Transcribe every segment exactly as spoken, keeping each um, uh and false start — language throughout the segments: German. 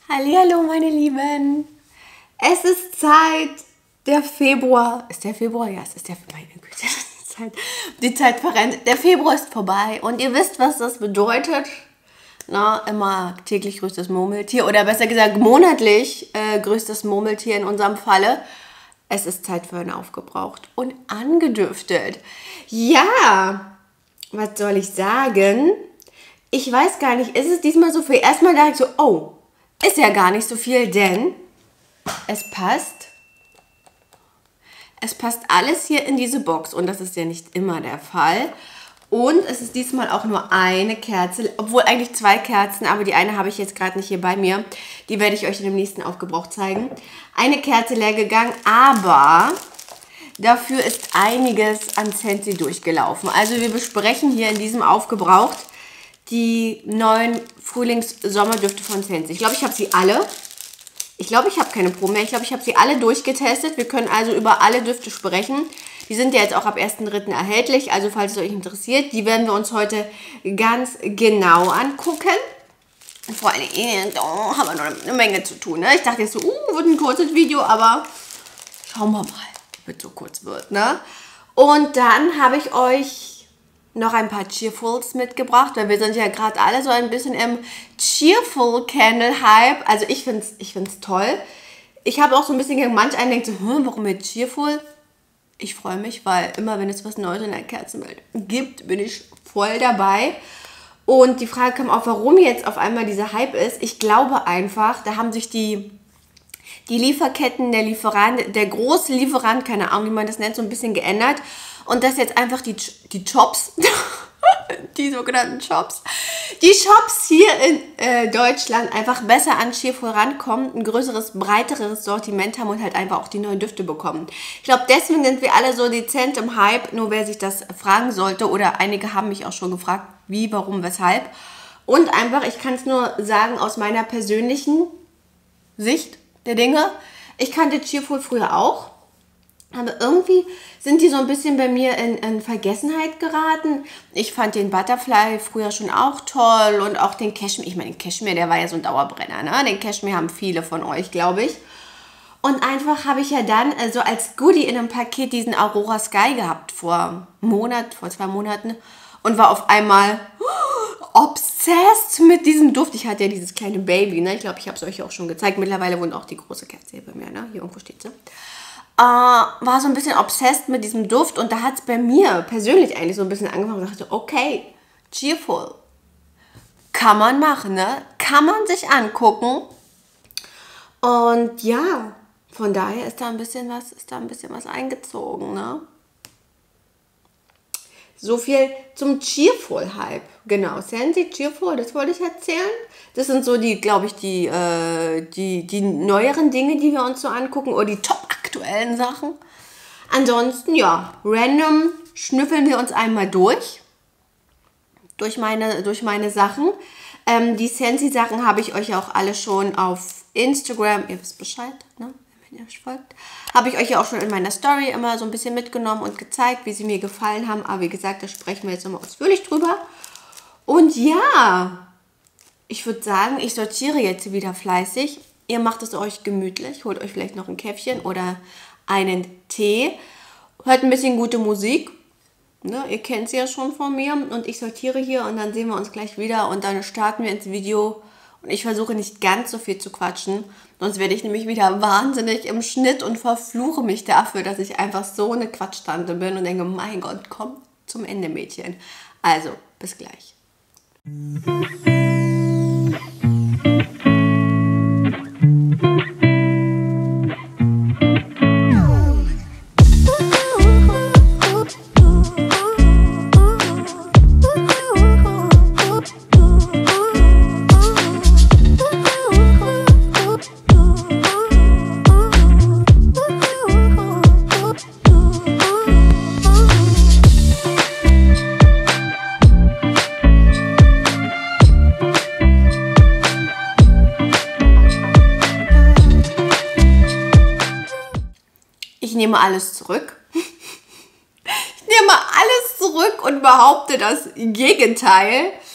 Hallihallo, meine Lieben. Es ist Zeit, der Februar. Ist der Februar? Ja, es ist der Februar. Meine Güte, die Zeit, die Zeit verrennt. Der Februar ist vorbei und ihr wisst, was das bedeutet. Na, immer täglich grüßt das Murmeltier oder besser gesagt monatlich äh, grüßt das Murmeltier in unserem Falle. Es ist Zeit für ein Aufgebraucht und angedüftet. Ja, was soll ich sagen? Ich weiß gar nicht, ist es diesmal so viel? Erstmal dachte ich so, oh, ist ja gar nicht so viel, denn es passt. Es passt alles hier in diese Box und das ist ja nicht immer der Fall. Und es ist diesmal auch nur eine Kerze, obwohl eigentlich zwei Kerzen, aber die eine habe ich jetzt gerade nicht hier bei mir. Die werde ich euch in dem nächsten Aufgebrauch zeigen. Eine Kerze leer gegangen, aber dafür ist einiges an Scentsy durchgelaufen. Also wir besprechen hier in diesem Aufgebraucht die neuen Frühlings-Sommerdüfte von Scentsy. Ich glaube, ich habe sie alle. Ich glaube, ich habe keine Probe mehr. Ich glaube, ich habe sie alle durchgetestet. Wir können also über alle Düfte sprechen. Die sind ja jetzt auch ab ersten dritten erhältlich. Also falls es euch interessiert, die werden wir uns heute ganz genau angucken. Vor allem oh, haben wir noch eine Menge zu tun. Ne? Ich dachte jetzt so, uh, wird ein kurzes Video, aber schauen wir mal, ob es so kurz wird. Ne? Und dann habe ich euch noch ein paar Cheerfuls mitgebracht, weil wir sind ja gerade alle so ein bisschen im Cheerful Candle Hype. Also ich finde es ich find's toll. Ich habe auch so ein bisschen gegen manch einen denkt so, hm, warum mit Cheerful? Ich freue mich, weil immer wenn es was Neues in der Kerzenwelt gibt, bin ich voll dabei. Und die Frage kam auch, warum jetzt auf einmal dieser Hype ist. Ich glaube einfach, da haben sich die, die Lieferketten, der Lieferant, der große Lieferant, keine Ahnung, wie man das nennt, so ein bisschen geändert. Und dass jetzt einfach die, die Shops, die sogenannten Shops, die Shops hier in äh, Deutschland einfach besser an Cheerful rankommen, ein größeres, breiteres Sortiment haben und halt einfach auch die neuen Düfte bekommen. Ich glaube, deswegen sind wir alle so dezent im Hype, nur wer sich das fragen sollte, oder einige haben mich auch schon gefragt, wie, warum, weshalb. Und einfach, ich kann es nur sagen, aus meiner persönlichen Sicht der Dinge, ich kannte Cheerful früher auch. Aber irgendwie sind die so ein bisschen bei mir in, in Vergessenheit geraten. Ich fand den Butterfly früher schon auch toll und auch den Cashmere. Ich meine, den Cashmere, der war ja so ein Dauerbrenner, ne? Den Cashmere haben viele von euch, glaube ich. Und einfach habe ich ja dann so also als Goodie in einem Paket diesen Aurora Sky gehabt vor einem Monat, vor zwei Monaten. Und war auf einmal obsessed mit diesem Duft. Ich hatte ja dieses kleine Baby, ne? Ich glaube, ich habe es euch auch schon gezeigt. Mittlerweile wohnt auch die große Kerze hier bei mir, ne? Hier irgendwo steht sie. Uh, war so ein bisschen obsessed mit diesem Duft und da hat es bei mir persönlich eigentlich so ein bisschen angefangen und dachte, okay, Cheerful, kann man machen, ne? Kann man sich angucken und ja, von daher ist da ein bisschen was, ist da ein bisschen was eingezogen, ne? So viel zum Cheerful-Hype. Genau, Scentsy, Cheerful, das wollte ich erzählen. Das sind so die, glaube ich, die, äh, die, die neueren Dinge, die wir uns so angucken oder die top aktuellen Sachen. Ansonsten, ja, random schnüffeln wir uns einmal durch. Durch meine, durch meine Sachen. Ähm, die Scentsy-Sachen habe ich euch auch alle schon auf Instagram, ihr wisst Bescheid, ne? Wenn ihr euch folgt, habe ich euch ja auch schon in meiner Story immer so ein bisschen mitgenommen und gezeigt, wie sie mir gefallen haben. Aber wie gesagt, da sprechen wir jetzt nochmal ausführlich drüber. Und ja, ich würde sagen, ich sortiere jetzt wieder fleißig. Ihr macht es euch gemütlich, holt euch vielleicht noch ein Käffchen oder einen Tee, hört ein bisschen gute Musik. Ne, ihr kennt sie ja schon von mir und ich sortiere hier und dann sehen wir uns gleich wieder und dann starten wir ins Video. Und ich versuche nicht ganz so viel zu quatschen, sonst werde ich nämlich wieder wahnsinnig im Schnitt und verfluche mich dafür, dass ich einfach so eine Quatschtante bin und denke, mein Gott, komm zum Ende, Mädchen. Also, bis gleich. Ich nehme alles zurück. Ich nehme alles zurück und behaupte das Gegenteil.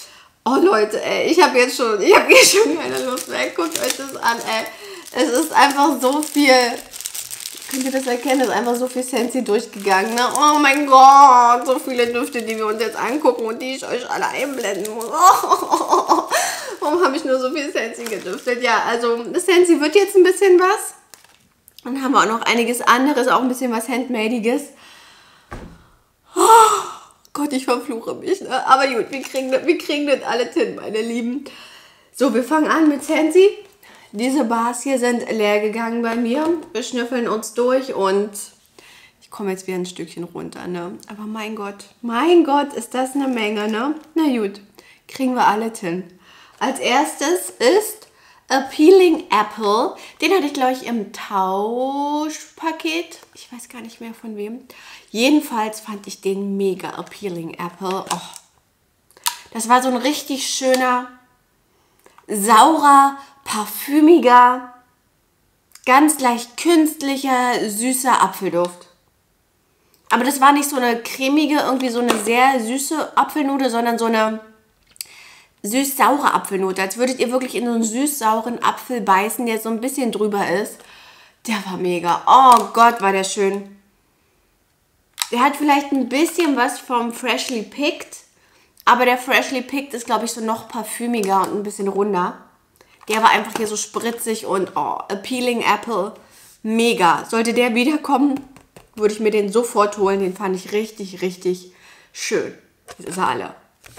Oh Leute, ey, ich habe jetzt schon, ich habe jetzt schon keine Lust mehr. Guckt euch das an, ey. Es ist einfach so viel, könnt ihr das erkennen, es ist einfach so viel Scentsy durchgegangen, ne? Oh mein Gott, so viele Düfte, die wir uns jetzt angucken und die ich euch alle einblenden muss. Oh, warum habe ich nur so viel Scentsy gedüftet? Ja, also das Scentsy wird jetzt ein bisschen was. Dann haben wir auch noch einiges anderes, auch ein bisschen was Handmadiges. Oh Gott, ich verfluche mich, ne? Aber gut, wir kriegen, wir kriegen das alles hin, meine Lieben. So, wir fangen an mit Scentsy. Diese Bars hier sind leer gegangen bei mir. Wir schnüffeln uns durch und ich komme jetzt wieder ein Stückchen runter, ne? Aber mein Gott, mein Gott, ist das eine Menge, ne? Na gut, kriegen wir alles hin. Als erstes ist Appealing Apple. Den hatte ich, glaube ich, im Tauschpaket. Ich weiß gar nicht mehr von wem. Jedenfalls fand ich den mega Appealing Apple. Oh. Das war so ein richtig schöner, saurer, parfümiger, ganz leicht künstlicher, süßer Apfelduft. Aber das war nicht so eine cremige, irgendwie so eine sehr süße Apfelnote, sondern so eine süß-saure Apfelnote. Als würdet ihr wirklich in so einen süß-sauren Apfel beißen, der so ein bisschen drüber ist. Der war mega. Oh Gott, war der schön. Der hat vielleicht ein bisschen was vom Freshly Picked, aber der Freshly Picked ist, glaube ich, so noch parfümiger und ein bisschen runder. Der war einfach hier so spritzig und oh, Appealing Apple, mega. Sollte der wiederkommen, würde ich mir den sofort holen. Den fand ich richtig, richtig schön. Diese Saale.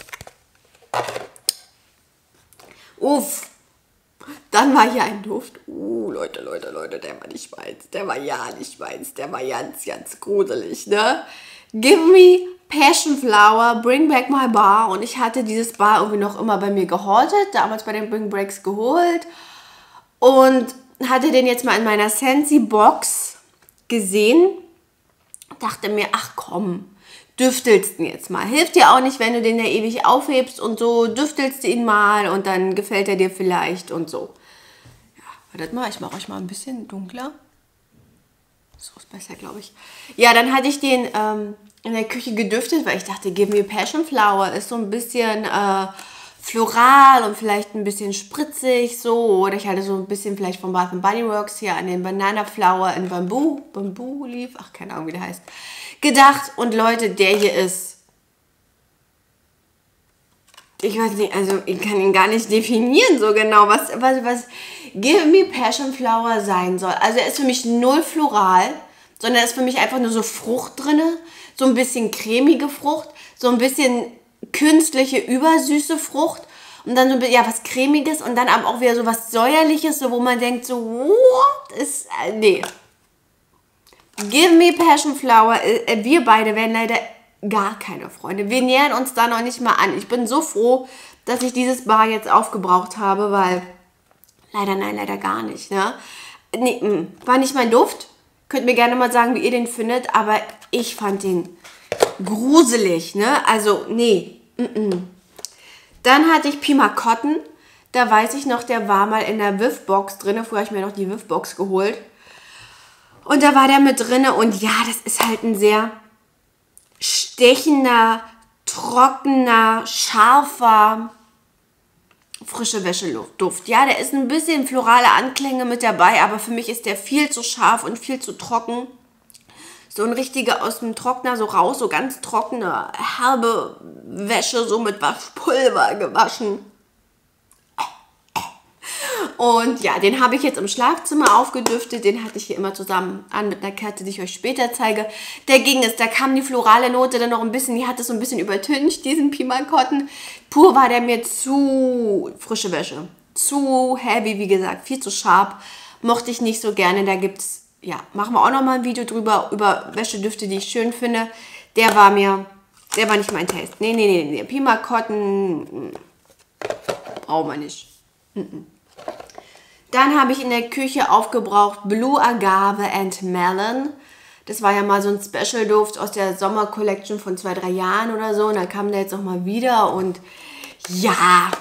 Uff. Dann war hier ein Duft. Uh, Leute, Leute, Leute, der war nicht meins. Der war ja nicht meins. Der war ganz, ganz gruselig, ne? Give me Passion Flower, Bring Back My Bar. Und ich hatte dieses Bar irgendwie noch immer bei mir gehortet. Damals bei den Bring Breaks geholt. Und hatte den jetzt mal in meiner Scentsy Box gesehen. Dachte mir, ach komm, düftelst ihn jetzt mal. Hilft dir auch nicht, wenn du den ja ewig aufhebst und so. Düftelst du ihn mal und dann gefällt er dir vielleicht und so. Ja, wartet mal, ich mache euch mal ein bisschen dunkler. So ist besser, glaube ich. Ja, dann hatte ich den ähm, in der Küche gedüftet, weil ich dachte, Give Me Passion Flower ist so ein bisschen äh, floral und vielleicht ein bisschen spritzig so. Oder ich hatte so ein bisschen vielleicht von Bath and Body Works hier an den Banana Flower in Bamboo, Bamboo Leaf, ach keine Ahnung wie der heißt, gedacht. Und Leute, der hier ist, ich weiß nicht, also ich kann ihn gar nicht definieren so genau, was, was, was Give Me Passion Flower sein soll. Also er ist für mich null floral, sondern er ist für mich einfach nur so Frucht drin, so ein bisschen cremige Frucht, so ein bisschen künstliche, übersüße Frucht und dann so ein bisschen, ja, was cremiges und dann aber auch wieder so was säuerliches, so wo man denkt so, what ist, äh, nee. Give Me Passion Flower, äh, wir beide werden leider gar keine Freunde. Wir nähern uns da noch nicht mal an. Ich bin so froh, dass ich dieses Bar jetzt aufgebraucht habe, weil leider, nein, leider gar nicht. Ne? Nee, mh, war nicht mein Duft. Könnt mir gerne mal sagen, wie ihr den findet, aber ich fand den gruselig. Ne? Also, nee. Mh. Dann hatte ich Pima Cotton. Da weiß ich noch, der war mal in der Whiff-Box drin. Früher habe ich mir noch die Whiff-Box geholt. Und da war der mit drin. Und ja, das ist halt ein sehr stechender, trockener, scharfer, frische Wäscheduft. Ja, der ist ein bisschen florale Anklänge mit dabei, aber für mich ist der viel zu scharf und viel zu trocken. So ein richtiger aus dem Trockner so raus, so ganz trockene, herbe Wäsche, so mit Waschpulver gewaschen. Und ja, den habe ich jetzt im Schlafzimmer aufgedüftet. Den hatte ich hier immer zusammen an mit einer Kerze, die ich euch später zeige. Der ging es, da kam die florale Note dann noch ein bisschen, die hat es so ein bisschen übertüncht, diesen Pima Cotton. Pur war der mir zu frische Wäsche, zu heavy, wie gesagt, viel zu scharf. Mochte ich nicht so gerne, da gibt es, ja, machen wir auch noch mal ein Video drüber, über Wäschedüfte, die ich schön finde. Der war mir, der war nicht mein Taste. Nee, nee, nee, nee, Pima Cotton, brauchen wir nicht. Mm-mm. Dann habe ich in der Küche aufgebraucht Blue Agave and Melon. Das war ja mal so ein Special-Duft aus der Sommer-Collection von zwei, drei Jahren oder so. Und dann kam der jetzt auch mal wieder und ja,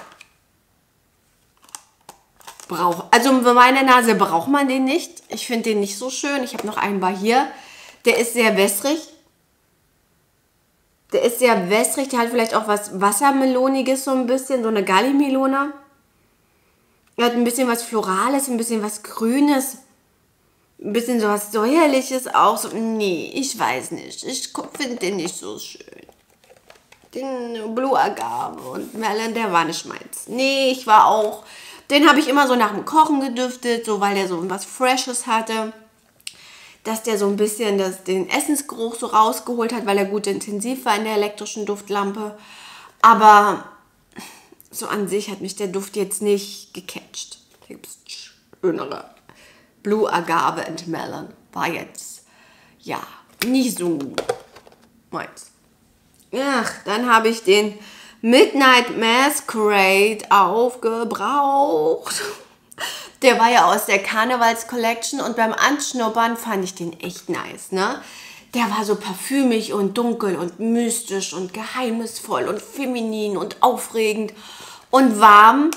brauch, also für meine Nase braucht man den nicht. Ich finde den nicht so schön. Ich habe noch einen Bar hier. Der ist sehr wässrig. Der ist ist sehr wässrig, der hat vielleicht auch was Wassermeloniges so ein bisschen, so eine Gallimelone. Er hat ein bisschen was Florales, ein bisschen was Grünes, ein bisschen so was Säuerliches auch. So, nee, ich weiß nicht, ich finde den nicht so schön. Den Blue Agave und Melon, der war nicht meins. Nee, ich war auch, den habe ich immer so nach dem Kochen gedüftet, so weil der so was Freshes hatte. Dass der so ein bisschen das, den Essensgeruch so rausgeholt hat, weil er gut intensiv war in der elektrischen Duftlampe. Aber so an sich hat mich der Duft jetzt nicht gecatcht. Gibt's schönere. Blue Agave and Melon war jetzt, ja, nicht so meins. Ach, dann habe ich den Midnight Masquerade aufgebraucht. Der war ja aus der Karnevals-Collection und beim Anschnuppern fand ich den echt nice, ne? Der war so parfümig und dunkel und mystisch und geheimnisvoll und feminin und aufregend und warm.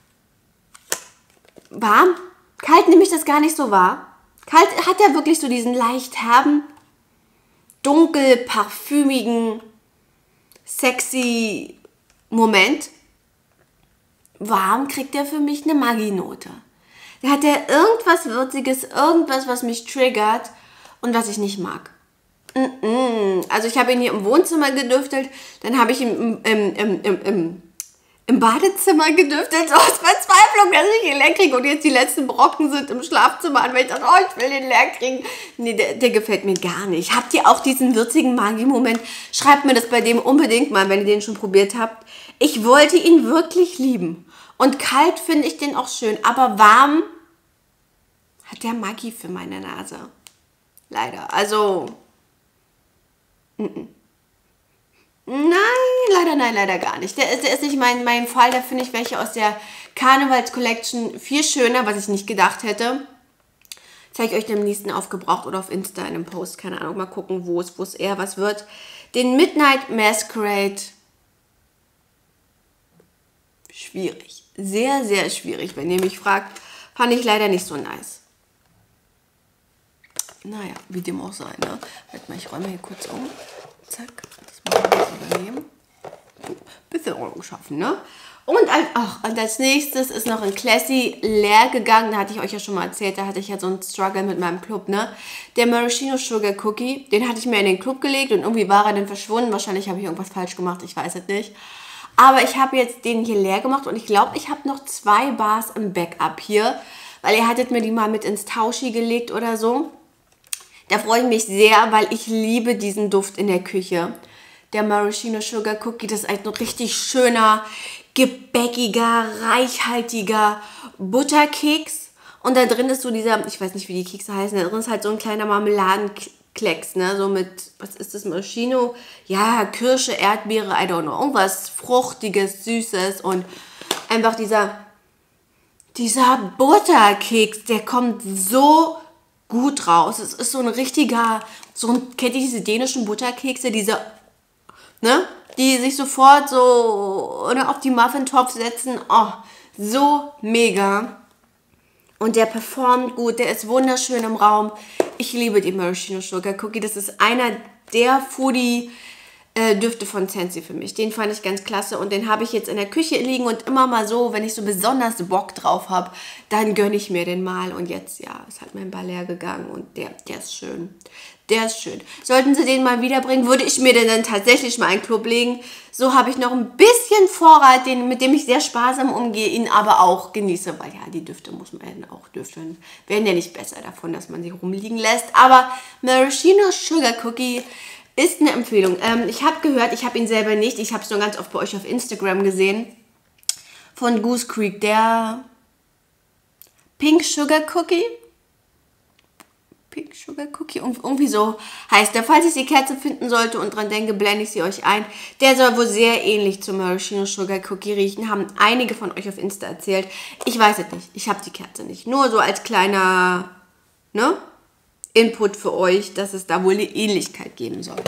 Warm? Kalt nehme ich das gar nicht so wahr. Kalt hat er wirklich so diesen leicht herben, dunkel, parfümigen, sexy Moment. Warm kriegt er für mich eine Maggi-Note. Da hat er irgendwas Würziges, irgendwas, was mich triggert und was ich nicht mag. Mm-mm. Also ich habe ihn hier im Wohnzimmer gedüftet, dann habe ich ihn im, im, im, im, im, im Badezimmer gedüftet, so aus Verzweiflung, dass ich ihn leer kriege und jetzt die letzten Brocken sind im Schlafzimmer und wenn ich dachte, oh, ich will den leer kriegen. Nee, der, der gefällt mir gar nicht. Habt ihr auch diesen würzigen Maggi-Moment? Schreibt mir das bei dem unbedingt mal, wenn ihr den schon probiert habt. Ich wollte ihn wirklich lieben. Und kalt finde ich den auch schön, aber warm hat der Maggi für meine Nase. Leider, also, n -n. nein, leider, nein, leider gar nicht. Der ist, der ist nicht mein, mein Fall, da finde ich welche aus der Karnevals Collection viel schöner, was ich nicht gedacht hätte. Zeige ich euch den nächsten aufgebraucht oder auf Insta in einem Post, keine Ahnung, mal gucken, wo es, wo es eher was wird. Den Midnight Masquerade, schwierig. Sehr, sehr schwierig, wenn ihr mich fragt. Fand ich leider nicht so nice. Naja, wie dem auch sei, ne? Warte mal, ich räume hier kurz um. Zack, das muss ich jetzt übernehmen. So, bisschen Ordnung schaffen, ne? Und als, ach, und als nächstes ist noch ein Classy leer gegangen. Da hatte ich euch ja schon mal erzählt, da hatte ich ja so einen Struggle mit meinem Club, ne? Der Maraschino Sugar Cookie, den hatte ich mir in den Club gelegt und irgendwie war er dann verschwunden. Wahrscheinlich habe ich irgendwas falsch gemacht, ich weiß es nicht. Aber ich habe jetzt den hier leer gemacht und ich glaube, ich habe noch zwei Bars im Backup hier, weil ihr hattet mir die mal mit ins Tauschi gelegt oder so. Da freue ich mich sehr, weil ich liebe diesen Duft in der Küche. Der Maraschino Sugar Cookie, das ist ein richtig schöner, gebäckiger, reichhaltiger Butterkeks. Und da drin ist so dieser, ich weiß nicht, wie die Kekse heißen, da drin ist halt so ein kleiner Marmeladenklecks, ne, so mit, was ist das, Maraschino? Ja, Kirsche, Erdbeere, I don't know, irgendwas Fruchtiges, Süßes und einfach dieser, dieser Butterkeks, der kommt so gut raus. Es ist so ein richtiger, so ein, kennt ihr diese dänischen Butterkekse, diese, ne, die sich sofort so ne, auf die Muffintopf setzen, oh, so mega. Und der performt gut, der ist wunderschön im Raum. Ich liebe die Maraschino Sugar Cookie. Das ist einer der Foodie-Düfte von Scentsy für mich. Den fand ich ganz klasse und den habe ich jetzt in der Küche liegen und immer mal so, wenn ich so besonders Bock drauf habe, dann gönne ich mir den mal. Und jetzt, ja, es hat mein Ball leer gegangen und der, der ist schön. Der ist schön. Sollten sie den mal wiederbringen, würde ich mir den dann tatsächlich mal einen Club legen. So habe ich noch ein bisschen Vorrat, den, mit dem ich sehr sparsam umgehe, ihn aber auch genieße. Weil ja, die Düfte muss man ja auch düfteln. Werden ja nicht besser davon, dass man sie rumliegen lässt. Aber Maraschino Sugar Cookie ist eine Empfehlung. Ähm, ich habe gehört, ich habe ihn selber nicht. Ich habe es nur ganz oft bei euch auf Instagram gesehen. Von Goose Creek, der Pink Sugar Cookie. Pink Sugar Cookie, irgendwie so heißt der. Falls ich die Kerze finden sollte und dran denke, blende ich sie euch ein. Der soll wohl sehr ähnlich zum Maraschino Sugar Cookie riechen. Haben einige von euch auf Insta erzählt. Ich weiß es nicht. Ich habe die Kerze nicht. Nur so als kleiner, ne, Input für euch, dass es da wohl eine Ähnlichkeit geben soll.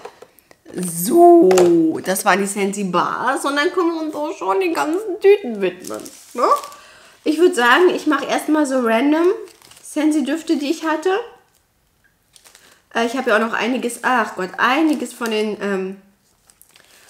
So, das waren die Scentsy Bars. Und dann können wir uns auch schon den ganzen Tüten widmen. Ne? Ich würde sagen, ich mache erstmal so random Scentsy Düfte, die ich hatte. Äh, ich habe ja auch noch einiges, ach Gott, einiges von den ähm,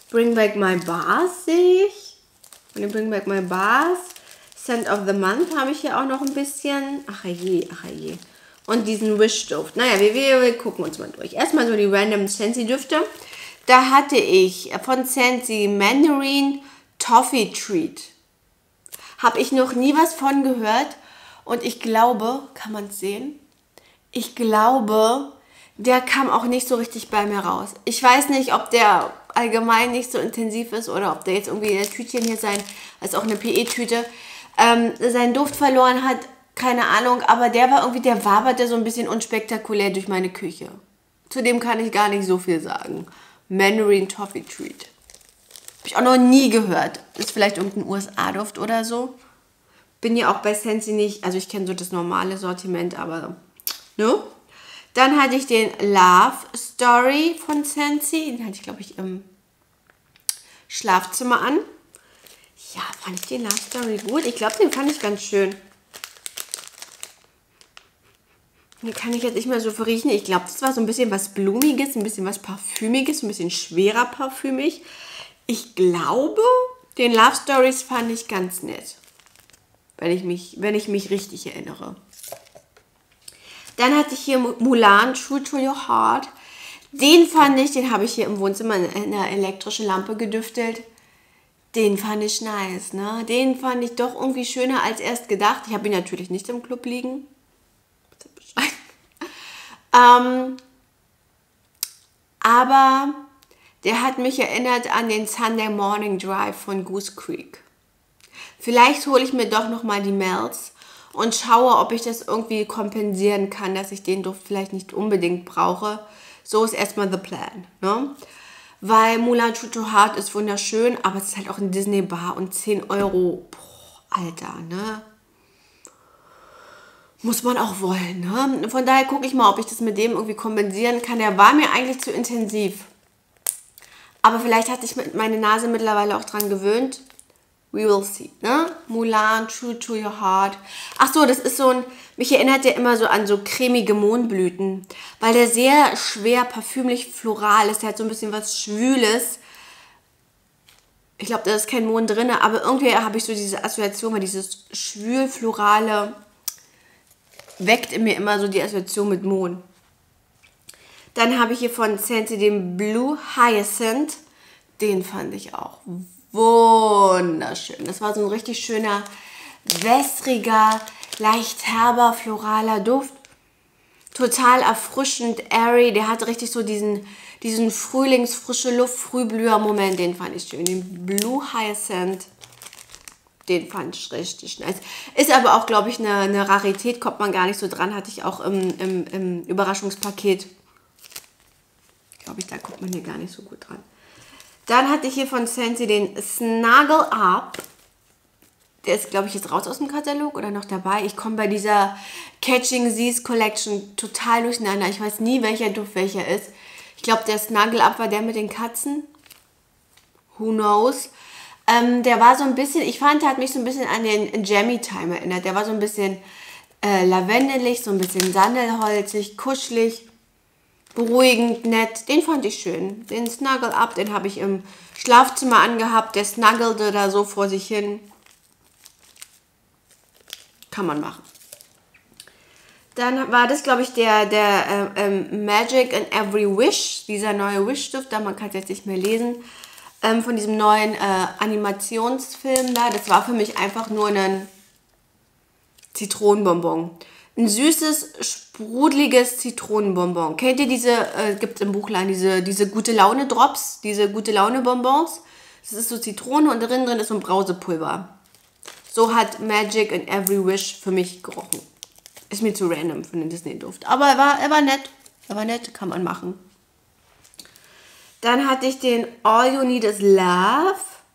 Bring Back My Bars sehe ich. Und den Bring Back My Bars. Scent of the Month habe ich hier auch noch ein bisschen. Ach je, ach je. Und diesen Wish-Duft. Naja, wir, wir, wir gucken uns mal durch. Erstmal so die random Scentsy-Düfte. Da hatte ich von Scentsy Mandarin Toffee Treat. Habe ich noch nie was von gehört. Und ich glaube, kann man es sehen? Ich glaube, der kam auch nicht so richtig bei mir raus. Ich weiß nicht, ob der allgemein nicht so intensiv ist oder ob der jetzt irgendwie in der Tütchen hier sein, als auch eine P E-Tüte, ähm, seinen Duft verloren hat. Keine Ahnung, aber der war irgendwie, der waberte so ein bisschen unspektakulär durch meine Küche. Zudem kann ich gar nicht so viel sagen. Mandarin Toffee Treat. Habe ich auch noch nie gehört. Ist vielleicht irgendein U S A-Duft oder so. Bin ja auch bei Scentsy nicht, also ich kenne so das normale Sortiment, aber ne? Dann hatte ich den Love Story von Scentsy. Den hatte ich, glaube ich, im Schlafzimmer an. Ja, fand ich den Love Story gut? Ich glaube, den fand ich ganz schön. Den kann ich jetzt nicht mehr so verriechen. Ich glaube, das war so ein bisschen was Blumiges, ein bisschen was Parfümiges, ein bisschen schwerer parfümig. Ich glaube, den Love Stories fand ich ganz nett. Wenn ich mich, wenn ich mich richtig erinnere. Dann hatte ich hier Mulan, True to Your Heart. Den fand ich, den habe ich hier im Wohnzimmer in einer elektrischen Lampe gedüftelt. Den fand ich nice, ne? Den fand ich doch irgendwie schöner als erst gedacht. Ich habe ihn natürlich nicht im Club liegen. ähm, aber der hat mich erinnert an den Sunday Morning Drive von Goose Creek. Vielleicht hole ich mir doch nochmal die Melts und schaue, ob ich das irgendwie kompensieren kann, dass ich den Duft vielleicht nicht unbedingt brauche. So ist erstmal the plan, ne? Weil Mulan True to Heart ist wunderschön, aber es ist halt auch ein Disney Bar und zehn Euro, boah, Alter, ne? Muss man auch wollen, ne? Von daher gucke ich mal, ob ich das mit dem irgendwie kompensieren kann. Der war mir eigentlich zu intensiv. Aber vielleicht hat sich meine Nase mittlerweile auch dran gewöhnt. We will see, ne? Mulan, True to Your Heart. Ach so, das ist so ein, mich erinnert der immer so an so cremige Mohnblüten, weil der sehr schwer parfümlich floral ist. Der hat so ein bisschen was Schwüles. Ich glaube, da ist kein Mohn drin, aber irgendwie habe ich so diese Assoziation, weil dieses schwül-florale weckt in mir immer so die Assoziation mit Mohn. Dann habe ich hier von Scentsy den Blue Hyacinth. Den fand ich auch wunderschön. Das war so ein richtig schöner, wässriger, leicht herber, floraler Duft. Total erfrischend, airy. Der hat richtig so diesen, diesen Frühlings-frische Luft, Frühblüher-Moment. Den fand ich schön. Den Blue Hyacinth, den fand ich richtig nice. Ist aber auch, glaube ich, eine, eine Rarität. Kommt man gar nicht so dran. Hatte ich auch im, im, im Überraschungspaket. Glaube ich, da kommt man hier gar nicht so gut dran. Dann hatte ich hier von Scentsy den Snuggle Up. Der ist, glaube ich, jetzt raus aus dem Katalog oder noch dabei. Ich komme bei dieser Catching These Collection total durcheinander. Ich weiß nie, welcher Duft welcher ist. Ich glaube, der Snuggle Up war der mit den Katzen. Who knows? Ähm, der war so ein bisschen, ich fand, der hat mich so ein bisschen an den Jammy Time erinnert. Der war so ein bisschen äh, lavendelig, so ein bisschen sandelholzig, kuschelig. Beruhigend, nett. Den fand ich schön. Den Snuggle Up, den habe ich im Schlafzimmer angehabt. Der snuggelte da so vor sich hin. Kann man machen. Dann war das, glaube ich, der, der äh, ähm, Magic in Every Wish. Dieser neue Wish-Stift. Da man kann es jetzt nicht mehr lesen. Ähm, von diesem neuen äh, Animationsfilm da. Das war für mich einfach nur ein Zitronenbonbon. Ein süßes, sprudeliges Zitronenbonbon. Kennt ihr diese, äh, gibt es im Buchladen, diese, diese Gute-Laune-Drops, diese Gute-Laune-Bonbons? Das ist so Zitrone und drin drin ist so ein Brausepulver. So hat Magic in Every Wish für mich gerochen. Ist mir zu random für den Disney-Duft. Aber er war, er war nett. Er war nett, kann man machen. Dann hatte ich den All You Need Is Love.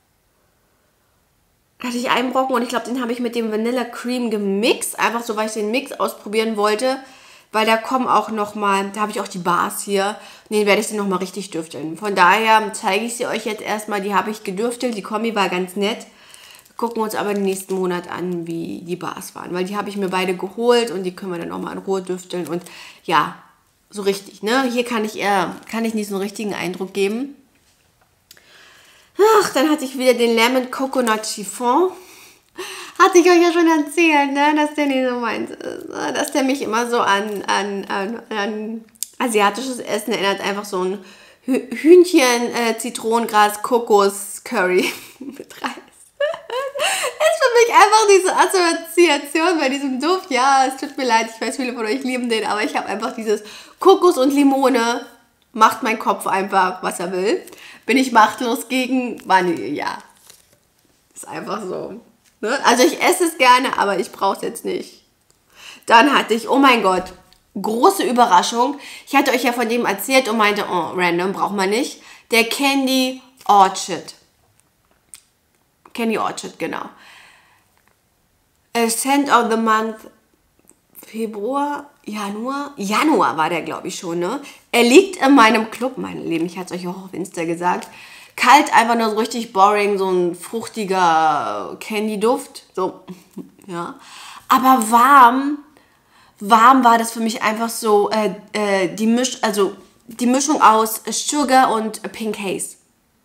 Hatte ich einen Brocken und ich glaube, den habe ich mit dem Vanilla Cream gemixt. Einfach so, weil ich den Mix ausprobieren wollte. Weil da kommen auch nochmal, da habe ich auch die Bars hier. Und den werde ich dann nochmal richtig dürfteln. Von daher zeige ich sie euch jetzt erstmal. Die habe ich gedürftelt. Die Kombi war ganz nett. Wir gucken uns aber den nächsten Monat an, wie die Bars waren. Weil die habe ich mir beide geholt und die können wir dann nochmal in Ruhe dürfteln. Und ja, so richtig, ne? Hier kann ich eher, kann ich nicht so einen richtigen Eindruck geben. Ach, dann hatte ich wieder den Lemon Coconut Chiffon. Hatte ich euch ja schon erzählt, ne? Dass der nicht so meins ist. Ne? Dass der mich immer so an, an, an, an asiatisches Essen erinnert. Einfach so ein Hühnchen, äh, Zitronengras, Kokos, Curry mit Reis. Ist für mich einfach diese Assoziation bei diesem Duft. Ja, es tut mir leid, ich weiß, viele von euch lieben den, aber ich habe einfach dieses Kokos und Limone. Macht mein Kopf einfach, was er will. Bin ich machtlos gegen Vanille? Ja. Ist einfach so. Ne? Also ich esse es gerne, aber ich brauche es jetzt nicht. Dann hatte ich, oh mein Gott, große Überraschung. Ich hatte euch ja von dem erzählt und meinte, oh, random, braucht man nicht. Der Candy Orchid. Candy Orchid, genau. A Scent of the Month Februar, Januar, Januar war der, glaube ich, schon, ne? Er liegt in meinem Club, meine Lieben, ich hatte es euch auch auf Insta gesagt. Kalt, einfach nur so richtig boring, so ein fruchtiger Candy-Duft, so, ja. Aber warm, warm war das für mich einfach so, äh, äh, die Misch, also die Mischung aus Sugar und Pink Haze.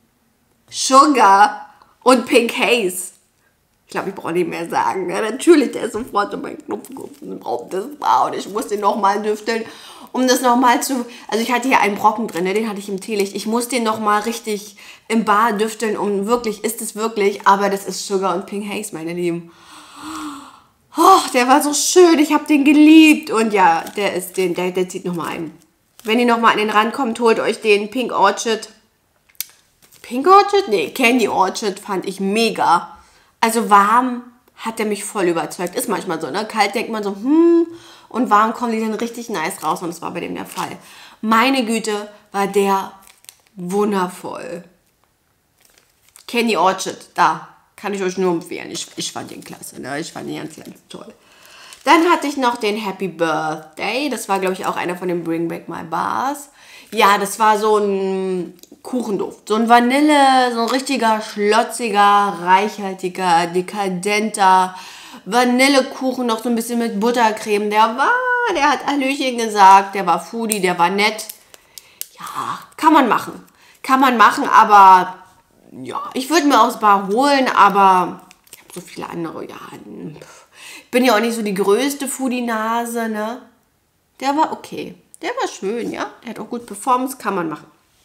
Sugar und Pink Haze. Ich glaube, ich brauche nicht mehr sagen. Ja, natürlich, der ist sofort in meinen Knopf gebraucht. Das war und ich musste den nochmal düfteln, um das nochmal zu... Also ich hatte hier einen Brocken drin, ne, den hatte ich im Teelicht. Ich muss den nochmal richtig im Bar düfteln, um wirklich, ist es wirklich, aber das ist Sugar und Pink Haze, meine Lieben. Oh, der war so schön, ich habe den geliebt. Und ja, der ist den, der, der zieht nochmal ein. Wenn ihr nochmal an den Rand kommt, holt euch den Pink Orchid. Pink Orchid? Nee, Candy Orchid fand ich mega. Also warm hat der mich voll überzeugt. Ist manchmal so, ne? Kalt denkt man so, hm, und warm kommen die dann richtig nice raus und das war bei dem der Fall. Meine Güte, war der wundervoll. Candy Orchid, da kann ich euch nur empfehlen. Ich, ich fand den klasse, ne? Ich fand den ganz, ganz toll. Dann hatte ich noch den Happy Birthday. Das war, glaube ich, auch einer von den Bring Back My Bars. Ja, das war so ein Kuchenduft. So ein Vanille, so ein richtiger, schlotziger, reichhaltiger, dekadenter Vanillekuchen, noch so ein bisschen mit Buttercreme. Der war, der hat Hallöchen gesagt, der war Foodie, der war nett. Ja, kann man machen. Kann man machen, aber ja, ich würde mir aus Bar holen, aber ich habe so viele andere, ja, ich bin ja auch nicht so die größte Foodie-Nase, ne? Der war okay. Der war schön, ja. Der hat auch gut performt, kann man machen.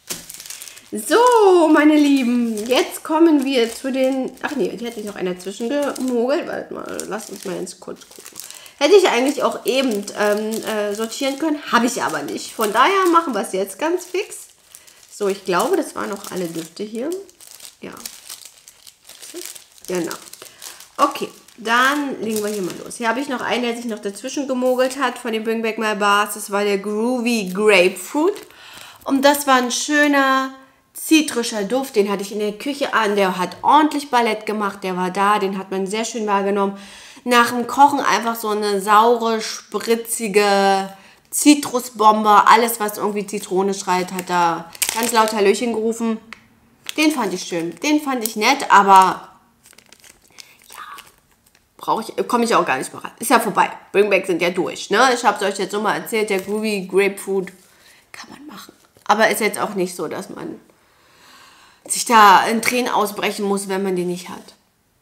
So, meine Lieben, jetzt kommen wir zu den... Ach nee, hier hätte ich noch einer zwischengemogelt. Warte mal, lasst uns mal jetzt kurz gucken. Hätte ich eigentlich auch eben ähm, äh, sortieren können, habe ich aber nicht. Von daher machen wir es jetzt ganz fix. So, ich glaube, das waren noch alle Düfte hier. Ja. Genau. Okay, dann legen wir hier mal los. Hier habe ich noch einen, der sich noch dazwischen gemogelt hat von den Bring Back My Bars. Das war der Groovy Grapefruit. Und das war ein schöner, zitrischer Duft. Den hatte ich in der Küche an. Der hat ordentlich Ballett gemacht. Der war da. Den hat man sehr schön wahrgenommen. Nach dem Kochen einfach so eine saure, spritzige Zitrusbombe. Alles, was irgendwie Zitrone schreit, hat da ganz laut Hallöchen gerufen. Den fand ich schön. Den fand ich nett, aber... brauche ich, komme ich auch gar nicht mehr ran. Ist ja vorbei. Bring Back sind ja durch, ne? Ich habe es euch jetzt nochmal erzählt, der Groovy Grapefruit kann man machen. Aber ist jetzt auch nicht so, dass man sich da in Tränen ausbrechen muss, wenn man den nicht hat.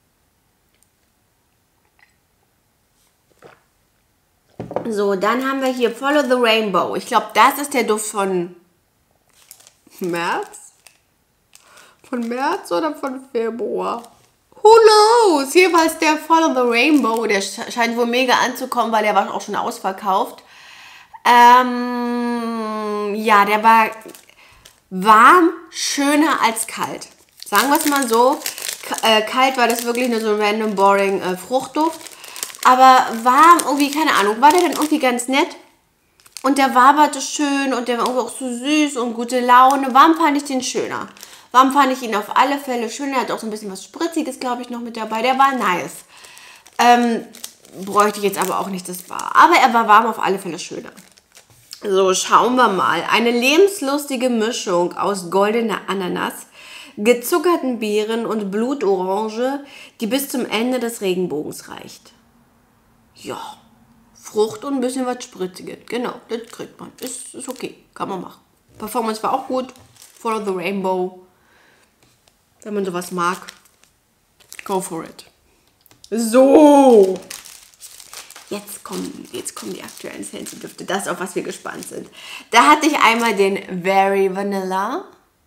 So, dann haben wir hier Follow the Rainbow. Ich glaube, das ist der Duft von März? Von März oder von Februar? Who knows? Jedenfalls der Follow the Rainbow, der scheint wohl mega anzukommen, weil der war auch schon ausverkauft. Ähm, ja, der war warm, schöner als kalt. Sagen wir es mal so. K äh, kalt war das wirklich nur so ein random, boring äh, Fruchtduft. Aber warm, irgendwie, keine Ahnung, war der dann irgendwie ganz nett. Und der waberte schön und der war irgendwie auch so süß und gute Laune. Warm fand ich den schöner. Warm fand ich ihn auf alle Fälle schön. Er hat auch so ein bisschen was Spritziges, glaube ich, noch mit dabei. Der war nice. Ähm, bräuchte ich jetzt aber auch nicht, das war. Aber er war warm auf alle Fälle schöner. So, schauen wir mal. Eine lebenslustige Mischung aus goldener Ananas, gezuckerten Beeren und Blutorange, die bis zum Ende des Regenbogens reicht. Ja, Frucht und ein bisschen was Spritziges. Genau, das kriegt man. Ist, ist okay, kann man machen. Performance war auch gut. Follow the Rainbow. Wenn man sowas mag, go for it. So. Jetzt kommen, jetzt kommen die aktuellen Scentsy Düfte. Das, auf was wir gespannt sind. Da hatte ich einmal den Very Vanilla.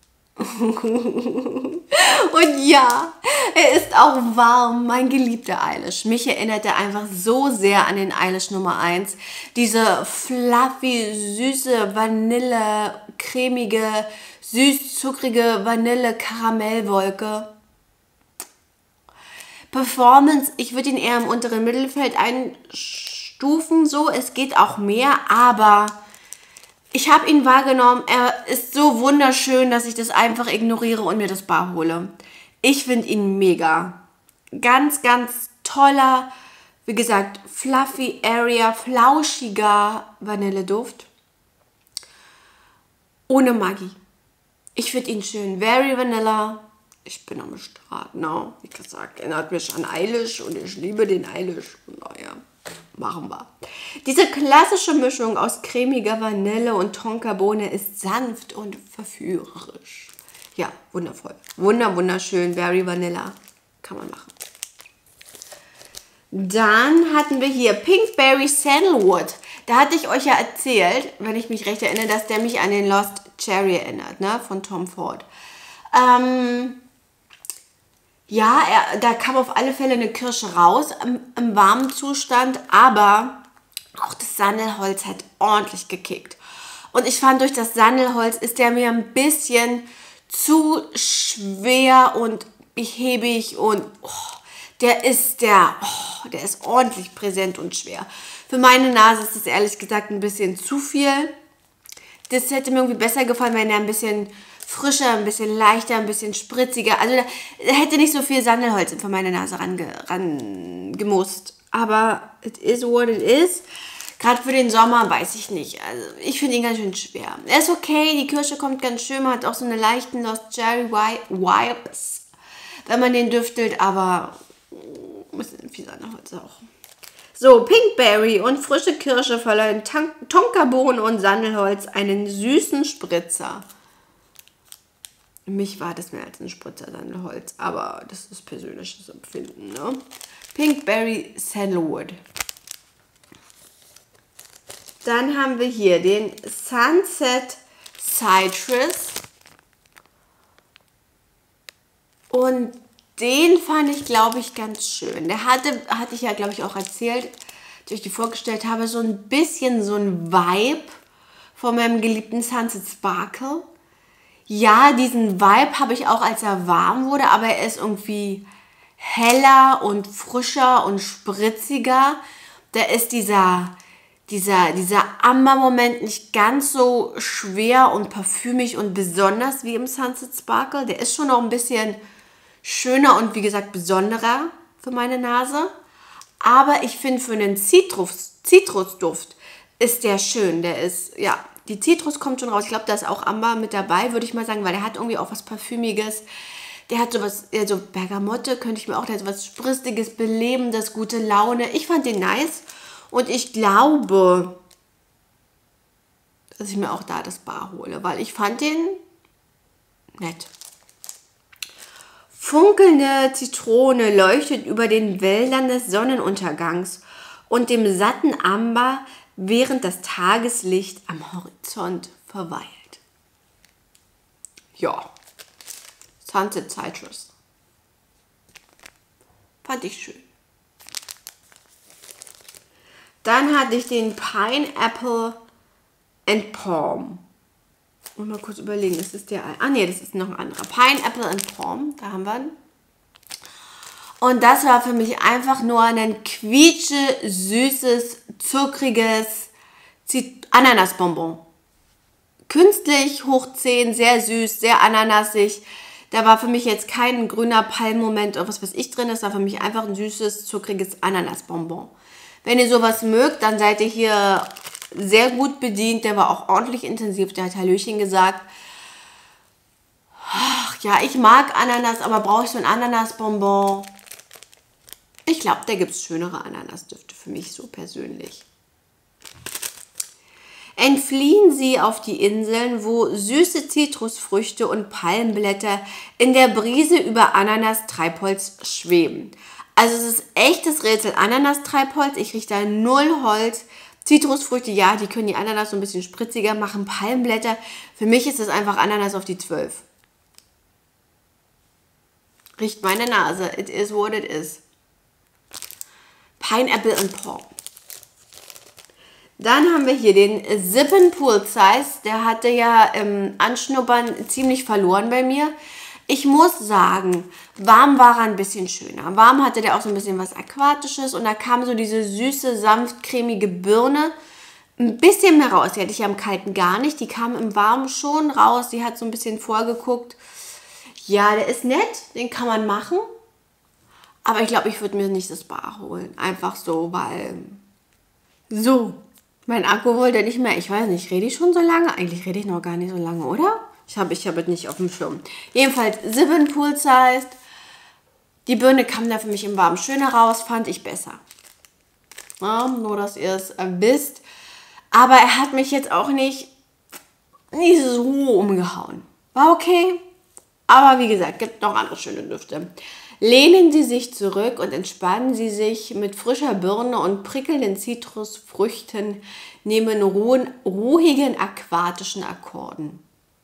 Und ja, er ist auch warm, mein geliebter Eilish. Mich erinnert er einfach so sehr an den Eilish Nummer eins. Diese fluffy, süße, Vanille, cremige, süß-zuckrige Vanille-Karamellwolke. Performance, ich würde ihn eher im unteren Mittelfeld einstufen, so, es geht auch mehr, aber ich habe ihn wahrgenommen, er ist so wunderschön, dass ich das einfach ignoriere und mir das bar hole. Ich finde ihn mega. Ganz, ganz toller, wie gesagt, fluffy Area, flauschiger Vanilleduft. Ohne Magie. Ich finde ihn schön. Very Vanilla. Ich bin am Start, no. Wie gesagt, erinnert mich an Eilish und ich liebe den Eilish. Naja, machen wir. Diese klassische Mischung aus cremiger Vanille und Tonkabohne ist sanft und verführerisch. Ja, wundervoll. Wunder, wunderschön. Very Vanilla. Kann man machen. Dann hatten wir hier Pinkberry Sandalwood. Da hatte ich euch ja erzählt, wenn ich mich recht erinnere, dass der mich an den Lost Cherry erinnert, ne, von Tom Ford. Ähm... Ja, er, da kam auf alle Fälle eine Kirsche raus im, im warmen Zustand, aber auch das Sandelholz hat ordentlich gekickt. Und ich fand, durch das Sandelholz ist der mir ein bisschen zu schwer und behäbig und oh, der ist der, oh, der ist ordentlich präsent und schwer. Für meine Nase ist das ehrlich gesagt ein bisschen zu viel. Das hätte mir irgendwie besser gefallen, wenn er ein bisschen frischer, ein bisschen leichter, ein bisschen spritziger. Also da hätte nicht so viel Sandelholz für meine Nase rangemusst. Ran Aber it is what it is. Gerade für den Sommer weiß ich nicht. Also ich finde ihn ganz schön schwer. Er ist okay, die Kirsche kommt ganz schön. Man hat auch so eine leichten Lost Cherry Vibes, wenn man den düftelt. Aber ein bisschen viel Sandelholz auch. So, Pinkberry und frische Kirsche verleihen Tonkabohnen und Sandelholz einen süßen Spritzer. Mich war das mehr als ein Spritzer Sandelholz, aber das ist persönliches Empfinden, ne? Pinkberry Sandalwood. Dann haben wir hier den Sunset Citrus. Und den fand ich, glaube ich, ganz schön. Der hatte, hatte ich ja, glaube ich, auch erzählt, als ich die vorgestellt habe, so ein bisschen so ein Vibe von meinem geliebten Sunset Sparkle. Ja, diesen Vibe habe ich auch, als er warm wurde, aber er ist irgendwie heller und frischer und spritziger. Da ist dieser, dieser, dieser Amber-Moment nicht ganz so schwer und parfümig und besonders wie im Sunset Sparkle. Der ist schon noch ein bisschen schöner und wie gesagt besonderer für meine Nase. Aber ich finde, für einen Zitrus, Zitrusduft ist der schön. Der ist, ja... Die Zitrus kommt schon raus. Ich glaube, da ist auch Amber mit dabei, würde ich mal sagen, weil der hat irgendwie auch was Parfümiges. Der hat sowas, ja, so Bergamotte könnte ich mir auch, der hat sowas Spristiges, Belebendes, gute Laune. Ich fand den nice und ich glaube, dass ich mir auch da das Bar hole, weil ich fand den nett. Funkelnde Zitrone leuchtet über den Wäldern des Sonnenuntergangs und dem satten Amber, während das Tageslicht am Horizont verweilt. Ja, Sunset Citrus. Fand ich schön. Dann hatte ich den Pineapple and Palm. Und mal kurz überlegen, ist das der... Ah ne, das ist noch ein anderer. Pineapple and Palm, da haben wir ihn. Und das war für mich einfach nur ein quietsche, süßes, zuckriges Ananasbonbon. Künstlich, hoch zehn, sehr süß, sehr ananasig. Da war für mich jetzt kein grüner Palmmoment oder was weiß ich drin. Das war für mich einfach ein süßes, zuckriges Ananasbonbon. Wenn ihr sowas mögt, dann seid ihr hier sehr gut bedient. Der war auch ordentlich intensiv. Der hat Hallöchen gesagt. Ach, ja, ich mag Ananas, aber brauche ich so ein Ananasbonbon? Ich glaube, da gibt es schönere Ananasdüfte für mich so persönlich. entfliehen sie auf die Inseln, wo süße Zitrusfrüchte und Palmblätter in der Brise über Ananas-Treibholz schweben. Also es ist echtes Rätsel. Ananas-Treibholz, ich rieche da null Holz. Zitrusfrüchte, ja, die können die Ananas so ein bisschen spritziger machen. Palmblätter, für mich ist das einfach Ananas auf die zwölf. Riecht meine Nase. It is what it is. Pineapple and Paw. Dann haben wir hier den Zippen Pool Size. Der hatte ja im Anschnuppern ziemlich verloren bei mir. Ich muss sagen, warm war er ein bisschen schöner. Warm hatte der auch so ein bisschen was Aquatisches und da kam so diese süße, sanft cremige Birne ein bisschen mehr raus. Die hatte ich ja im Kalten gar nicht. Die kam im Warmen schon raus. Die hat so ein bisschen vorgeguckt. Ja, der ist nett, den kann man machen. Aber ich glaube, ich würde mir nicht das Bar holen. Einfach so, weil... So, mein Akku wollte nicht mehr. Ich weiß nicht, rede ich schon so lange? Eigentlich rede ich noch gar nicht so lange, oder? Ich habe ich hab es nicht auf dem Schirm. Jedenfalls, Zippen Pool Size. Die Birne kam da für mich im Warmen schöner raus, fand ich besser. Ja, nur, dass ihr es äh, wisst. Aber er hat mich jetzt auch nicht, nicht so umgehauen. War okay. Aber wie gesagt, gibt noch andere schöne Düfte. Lehnen Sie sich zurück und entspannen Sie sich mit frischer Birne und prickelnden Zitrusfrüchten neben ruhen, ruhigen aquatischen Akkorden.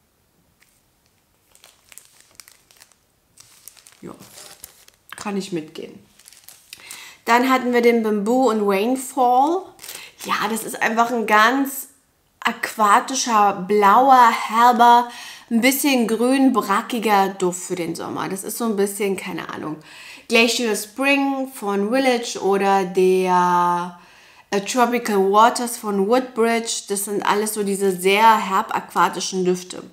Ja, kann ich mitgehen. Dann hatten wir den Bamboo und Rainfall. Ja, das ist einfach ein ganz aquatischer, blauer, herber, ein bisschen grün, brackiger Duft für den Sommer. Das ist so ein bisschen, keine Ahnung, Glacial Spring von Village oder der äh, Tropical Waters von Woodbridge. Das sind alles so diese sehr herb aquatischen Düfte.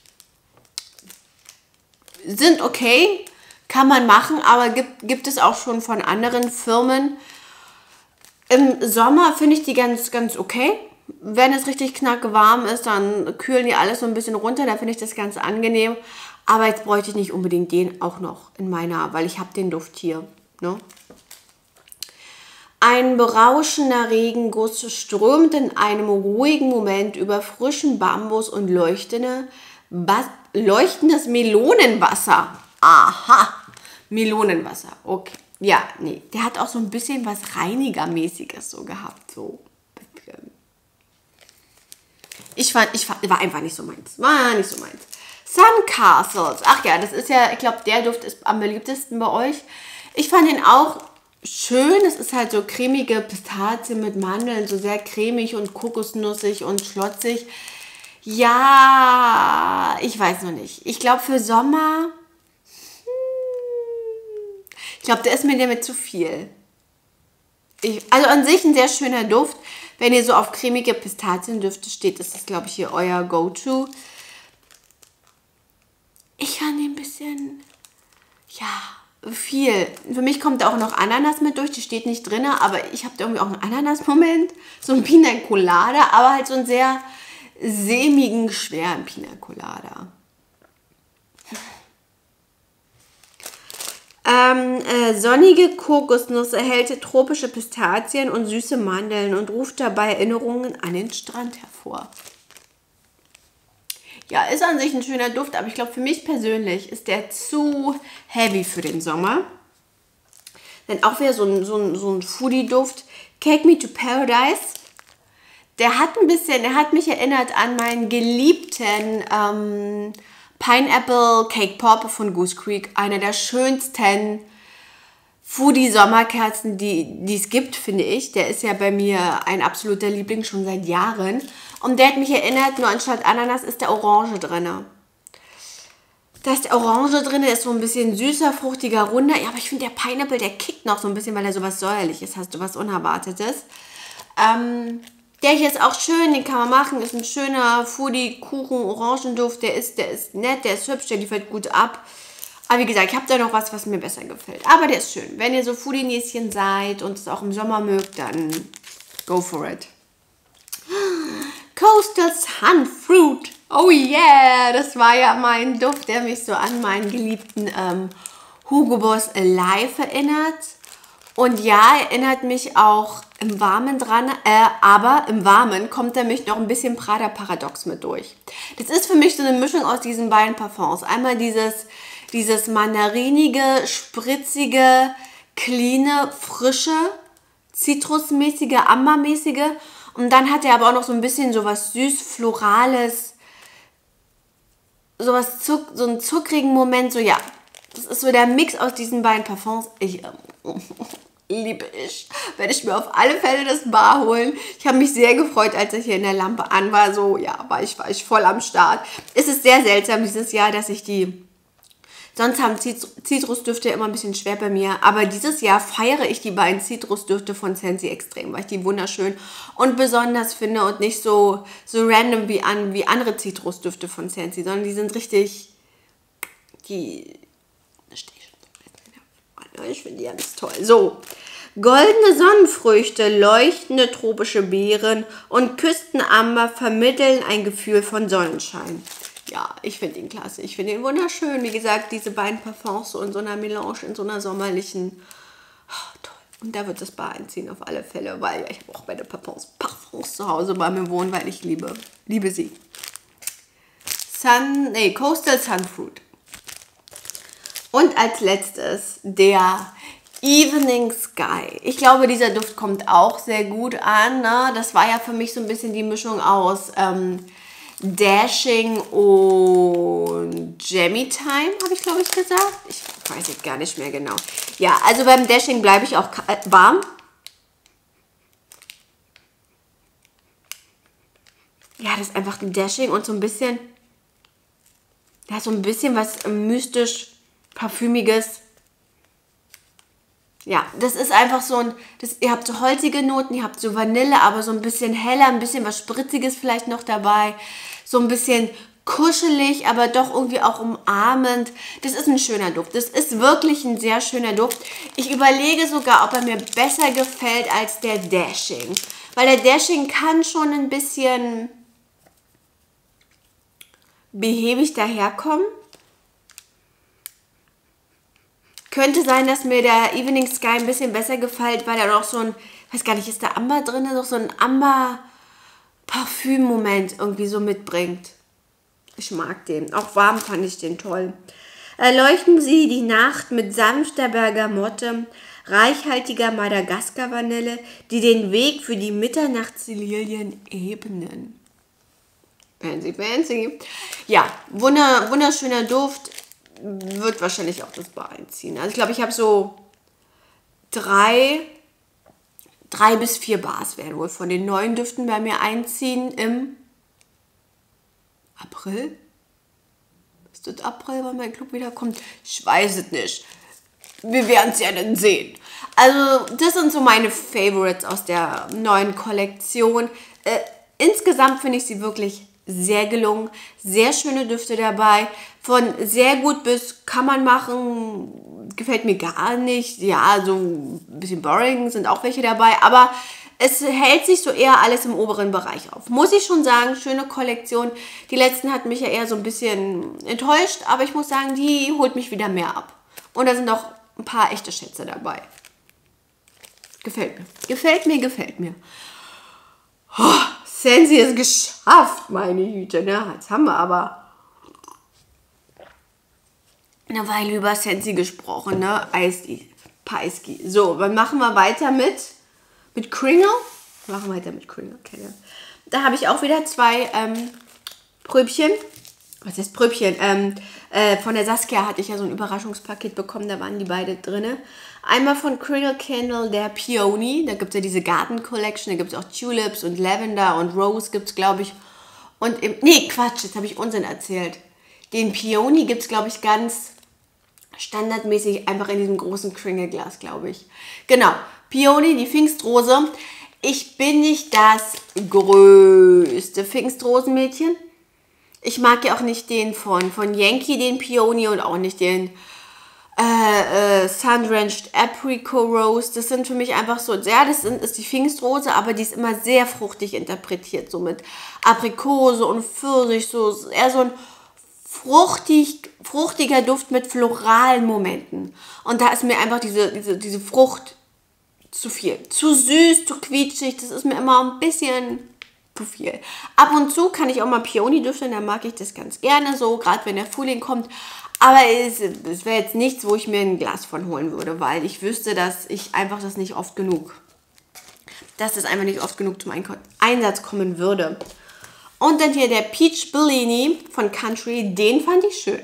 Sind okay, kann man machen, aber gibt, gibt es auch schon von anderen Firmen. Im Sommer finde ich die ganz, ganz okay. Wenn es richtig knackewarm ist, dann kühlen die alles so ein bisschen runter. Da finde ich das ganz angenehm. Aber jetzt bräuchte ich nicht unbedingt den auch noch in meiner, weil ich habe den Duft hier. Ne? Ein berauschender Regenguss strömt in einem ruhigen Moment über frischen Bambus und leuchtende, leuchtendes Melonenwasser. Aha, Melonenwasser. Okay. Ja, nee, der hat auch so ein bisschen was Reinigermäßiges so gehabt. So. Ich fand, ich fand, war einfach nicht so meins. War nicht so meins. Sun Castles. Ach ja, das ist ja, ich glaube, der Duft ist am beliebtesten bei euch. Ich fand ihn auch schön. Es ist halt so cremige Pistazie mit Mandeln, so sehr cremig und kokosnussig und schlotzig. Ja, ich weiß noch nicht. Ich glaube, für Sommer, hm, ich glaube, der ist mir damit zu viel. Ich, also an sich ein sehr schöner Duft. Wenn ihr so auf cremige Pistaziendüfte steht, ist das, glaube ich, hier euer Go-To. Ich fand den ein bisschen, ja, viel. Für mich kommt da auch noch Ananas mit durch, die steht nicht drin, aber ich habe da irgendwie auch einen Ananas-Moment. So ein Pina Colada, aber halt so einen sehr sämigen, schweren Pina Colada. Ähm, äh, sonnige Kokosnuss erhält tropische Pistazien und süße Mandeln und ruft dabei Erinnerungen an den Strand hervor. Ja, ist an sich ein schöner Duft, aber ich glaube, für mich persönlich ist der zu heavy für den Sommer. Dann auch wieder so ein, so ein, so ein Foodie-Duft. Cake Me to Paradise. Der hat ein bisschen, der hat mich erinnert an meinen geliebten ähm, Pineapple Cake Pop von Goose Creek. Einer der schönsten Foodie-Sommerkerzen, die es gibt, finde ich. Der ist ja bei mir ein absoluter Liebling schon seit Jahren. Und der hat mich erinnert, nur anstatt Ananas ist der Orange drin. Da ist der Orange drin, der ist so ein bisschen süßer, fruchtiger, runder. Ja, aber ich finde, der Pineapple, der kickt noch so ein bisschen, weil er so was Säuerliches hast, du was Unerwartetes. Ähm... Der hier ist auch schön, den kann man machen, ist ein schöner Foodie-Kuchen-Orangenduft, der ist, der ist nett, der ist hübsch, der liefert gut ab. Aber wie gesagt, ich habe da noch was, was mir besser gefällt. Aber der ist schön. Wenn ihr so Foodie-Näschen seid und es auch im Sommer mögt, dann go for it. Coastal Sunfruit. Oh yeah, das war ja mein Duft, der mich so an meinen geliebten ähm, Hugo Boss Alive erinnert. Und ja, erinnert mich auch im Warmen dran, äh, aber im Warmen kommt nämlich noch ein bisschen Prada Paradox mit durch. Das ist für mich so eine Mischung aus diesen beiden Parfums. Einmal dieses, dieses mandarinige, spritzige, cleane, frische, zitrusmäßige, ambermäßige. Und dann hat er aber auch noch so ein bisschen so was süß-florales, so, was Zuck, so einen zuckrigen Moment, so ja. Das ist so der Mix aus diesen beiden Parfums. Ich äh, liebe ich. Werde ich mir auf alle Fälle das Bar holen. Ich habe mich sehr gefreut, als ich hier in der Lampe an war. So, ja, war ich, war ich voll am Start. Es ist sehr seltsam dieses Jahr, dass ich die... Sonst haben Zitrusdüfte immer ein bisschen schwer bei mir. Aber dieses Jahr feiere ich die beiden Zitrusdüfte von Scentsy extrem, weil ich die wunderschön und besonders finde und nicht so, so random wie, an, wie andere Zitrusdüfte von Scentsy, sondern die sind richtig... Die... Ich finde die ganz toll. So, goldene Sonnenfrüchte, leuchtende tropische Beeren und Küstenamber vermitteln ein Gefühl von Sonnenschein. Ja, ich finde ihn klasse. Ich finde ihn wunderschön. Wie gesagt, diese beiden Parfums so in so einer Melange, in so einer sommerlichen... Oh, toll. Und da wird das Bar einziehen auf alle Fälle, weil ich habe auch meine Parfums, Parfums zu Hause bei mir wohnen, weil ich liebe, liebe sie. Sun, nee, Coastal Sunfruit. Und als letztes der Evening Sky. Ich glaube, dieser Duft kommt auch sehr gut an. Ne? Das war ja für mich so ein bisschen die Mischung aus ähm, Dashing und Jammy Time, habe ich glaube ich gesagt. Ich weiß jetzt gar nicht mehr genau. Ja, also beim Dashing bleibe ich auch warm. Ja, das ist einfach ein Dashing und so ein bisschen, ja, so ein bisschen was mystisch Parfümiges. Ja, das ist einfach so ein, das, ihr habt so holzige Noten, ihr habt so Vanille, aber so ein bisschen heller, ein bisschen was Spritziges vielleicht noch dabei. So ein bisschen kuschelig, aber doch irgendwie auch umarmend. Das ist ein schöner Duft. Das ist wirklich ein sehr schöner Duft. Ich überlege sogar, ob er mir besser gefällt als der Dashing. Weil der Dashing kann schon ein bisschen behäbig daherkommen. Könnte sein, dass mir der Evening Sky ein bisschen besser gefällt, weil er noch so ein, weiß gar nicht, ist da Amber drin, noch so ein Amber-Parfüm-Moment irgendwie so mitbringt. Ich mag den. Auch warm fand ich den toll. Erleuchten Sie die Nacht mit sanfter Bergamotte, reichhaltiger Madagaskar-Vanille, die den Weg für die Mitternachtslilien ebnen. Fancy, fancy. Ja, wunder, wunderschöner Duft. Wird wahrscheinlich auch das Bar einziehen. Also ich glaube, ich habe so drei, drei bis vier Bars werden wohl von den neuen Düften bei mir einziehen im April. Ist das April, wann mein Club wiederkommt? Ich weiß es nicht. Wir werden es ja dann sehen. Also das sind so meine Favorites aus der neuen Kollektion. Äh, insgesamt finde ich sie wirklich sehr gelungen, sehr schöne Düfte dabei, von sehr gut bis kann man machen, gefällt mir gar nicht, ja, so ein bisschen boring sind auch welche dabei, aber es hält sich so eher alles im oberen Bereich auf. Muss ich schon sagen, schöne Kollektion. Die letzten hat mich ja eher so ein bisschen enttäuscht, aber ich muss sagen, die holt mich wieder mehr ab. Und da sind auch ein paar echte Schätze dabei. Gefällt mir, gefällt mir, gefällt mir. Oh, Scentsy ist geschafft, meine Güte, ne? Jetzt haben wir aber eine Weile über Scentsy gesprochen, ne? Eisky, Paiski. So, dann machen wir weiter mit, mit Kringle. Machen wir weiter mit Kringle, okay. Da habe ich auch wieder zwei ähm, Pröbchen. Was heißt Pröbchen? Ähm, äh, von der Saskia hatte ich ja so ein Überraschungspaket bekommen, da waren die beide drin. Einmal von Kringle Candle, der Peony, da gibt es ja diese Garden Collection, da gibt es auch Tulips und Lavender und Rose gibt es, glaube ich. Und im, nee, Quatsch, jetzt habe ich Unsinn erzählt. Den Peony gibt es, glaube ich, ganz standardmäßig einfach in diesem großen Kringle-Glas, glaube ich. Genau, Peony, die Pfingstrose. Ich bin nicht das größte Pfingstrosenmädchen. Ich mag ja auch nicht den von, von Yankee, den Peony, und auch nicht den äh, äh, Sun-Drenched Apricot Rose. Das sind für mich einfach so, ja, das sind, ist die Pfingstrose, aber die ist immer sehr fruchtig interpretiert, so mit Aprikose und Pfirsich, so eher so ein fruchtig, fruchtiger Duft mit floralen Momenten. Und da ist mir einfach diese, diese, diese Frucht zu viel. Zu süß, zu quietschig, das ist mir immer ein bisschen zu viel. Ab und zu kann ich auch mal Peony düfteln, da mag ich das ganz gerne so, gerade wenn der Frühling kommt. Aber es, es wäre jetzt nichts, wo ich mir ein Glas von holen würde, weil ich wüsste, dass ich einfach das nicht oft genug, dass das einfach nicht oft genug zum Einsatz kommen würde. Und dann hier der Peach Bellini von Country, den fand ich schön.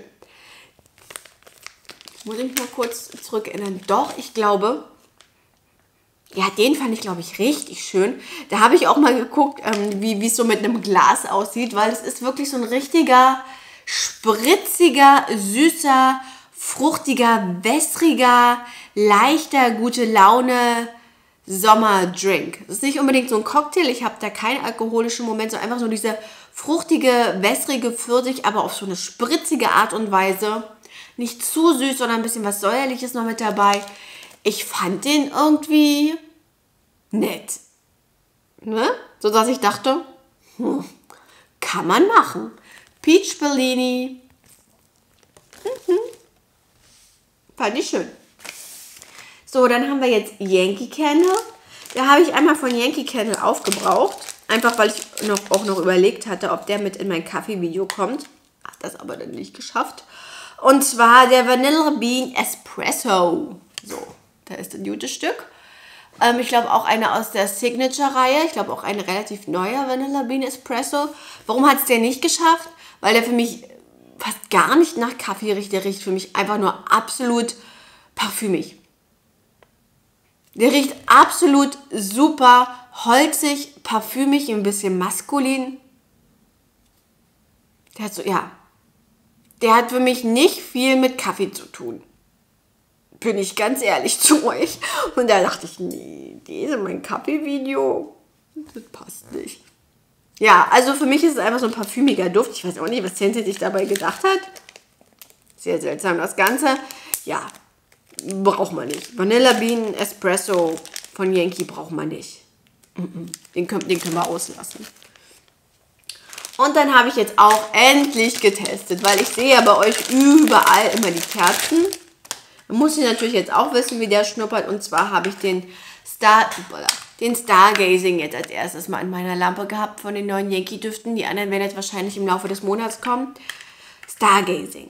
Muss ich mich mal kurz zurückerinnern. Doch, ich glaube, ja, den fand ich, glaube ich, richtig schön. Da habe ich auch mal geguckt, ähm, wie es so mit einem Glas aussieht, weil es ist wirklich so ein richtiger, spritziger, süßer, fruchtiger, wässriger, leichter, gute Laune Sommerdrink. Es ist nicht unbedingt so ein Cocktail, ich habe da keinen alkoholischen Moment, so einfach so diese fruchtige, wässrige Pfirsich, aber auf so eine spritzige Art und Weise. Nicht zu süß, sondern ein bisschen was Säuerliches noch mit dabei. Ich fand den irgendwie nett. Ne? So dass ich dachte, hm, kann man machen. Peach Bellini. Mhm. Fand ich schön. So, dann haben wir jetzt Yankee Candle. Da habe ich einmal von Yankee Candle aufgebraucht. Einfach, weil ich noch, auch noch überlegt hatte, ob der mit in mein Kaffee-Video kommt. Hat das aber dann nicht geschafft. Und zwar der Vanilla Bean Espresso. So, da ist ein gutes Stück. Ähm, ich glaube auch eine aus der Signature-Reihe. Ich glaube auch ein relativ neuer Vanilla Bean Espresso. Warum hat es der nicht geschafft? Weil der für mich fast gar nicht nach Kaffee riecht. Der riecht für mich einfach nur absolut parfümig. Der riecht absolut super holzig, parfümig, ein bisschen maskulin. Der hat so, ja, der hat für mich nicht viel mit Kaffee zu tun. Bin ich ganz ehrlich zu euch. Und da dachte ich, nee, diese mein Kaffee-Video, das passt nicht. Ja, also für mich ist es einfach so ein parfümiger Duft. Ich weiß auch nicht, was Sensei sich dabei gedacht hat. Sehr seltsam das Ganze. Ja, braucht man nicht. Vanilla Bean Espresso von Yankee braucht man nicht. Den können, den können wir auslassen. Und dann habe ich jetzt auch endlich getestet, weil ich sehe ja bei euch überall immer die Kerzen. Man muss natürlich jetzt auch wissen, wie der schnuppert. Und zwar habe ich den Star, den Stargazing jetzt als erstes mal in meiner Lampe gehabt von den neuen Yankee-Düften. Die anderen werden jetzt wahrscheinlich im Laufe des Monats kommen. Stargazing.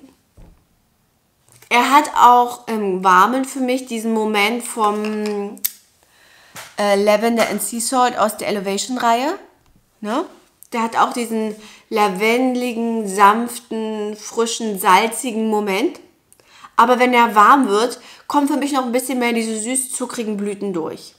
Er hat auch im Warmen für mich diesen Moment vom äh, Lavender and Sea Salt aus der Elevation-Reihe. Ne? Der hat auch diesen lavendeligen, sanften, frischen, salzigen Moment. Aber wenn er warm wird, kommt für mich noch ein bisschen mehr diese süß-zuckrigen Blüten durch.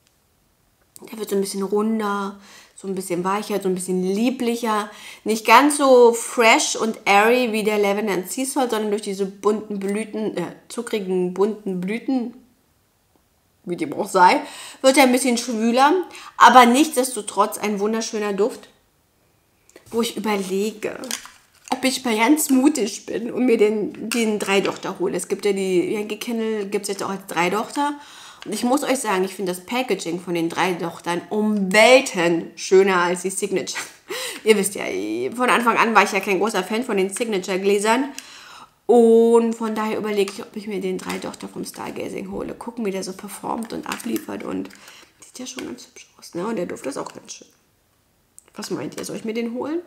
Der wird so ein bisschen runder, so ein bisschen weicher, so ein bisschen lieblicher. Nicht ganz so fresh und airy wie der Lavender and Sea Salt, sondern durch diese bunten Blüten, äh, zuckrigen, bunten Blüten, wie dem auch sei, wird er ein bisschen schwüler. Aber nichtsdestotrotz ein wunderschöner Duft, wo ich überlege, ob ich mal ganz mutig bin und mir den, den Dreidochter hole. Es gibt ja die Yankee Candle, gibt es jetzt auch als Dreidochter. Und ich muss euch sagen, ich finde das Packaging von den Dreidochtern um Welten schöner als die Signature. Ihr wisst ja, von Anfang an war ich ja kein großer Fan von den Signature-Gläsern. Und von daher überlege ich, ob ich mir den Dreidochter vom Stargazing hole. Gucken, wie der so performt und abliefert. Und sieht ja schon ganz hübsch aus, ne? Und der Duft ist auch ganz schön. Was meint ihr? Soll ich mir den holen?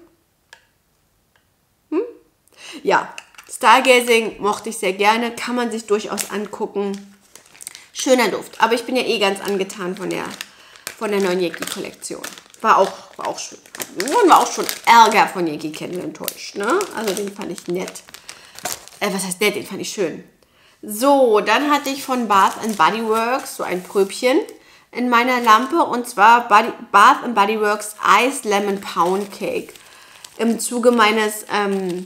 Hm? Ja, Stargazing mochte ich sehr gerne. Kann man sich durchaus angucken. Schöner Duft. Aber ich bin ja eh ganz angetan von der, von der neuen Yankee-Kollektion. War auch, war auch schön. Und war auch schon Ärger von Yankee Candle enttäuscht. Ne? Also den fand ich nett. Äh, was heißt nett? Den fand ich schön. So, dann hatte ich von Bath and Body Works so ein Pröbchen in meiner Lampe. Und zwar Body, Bath and Body Works Ice Lemon Pound Cake. Im Zuge meines ähm,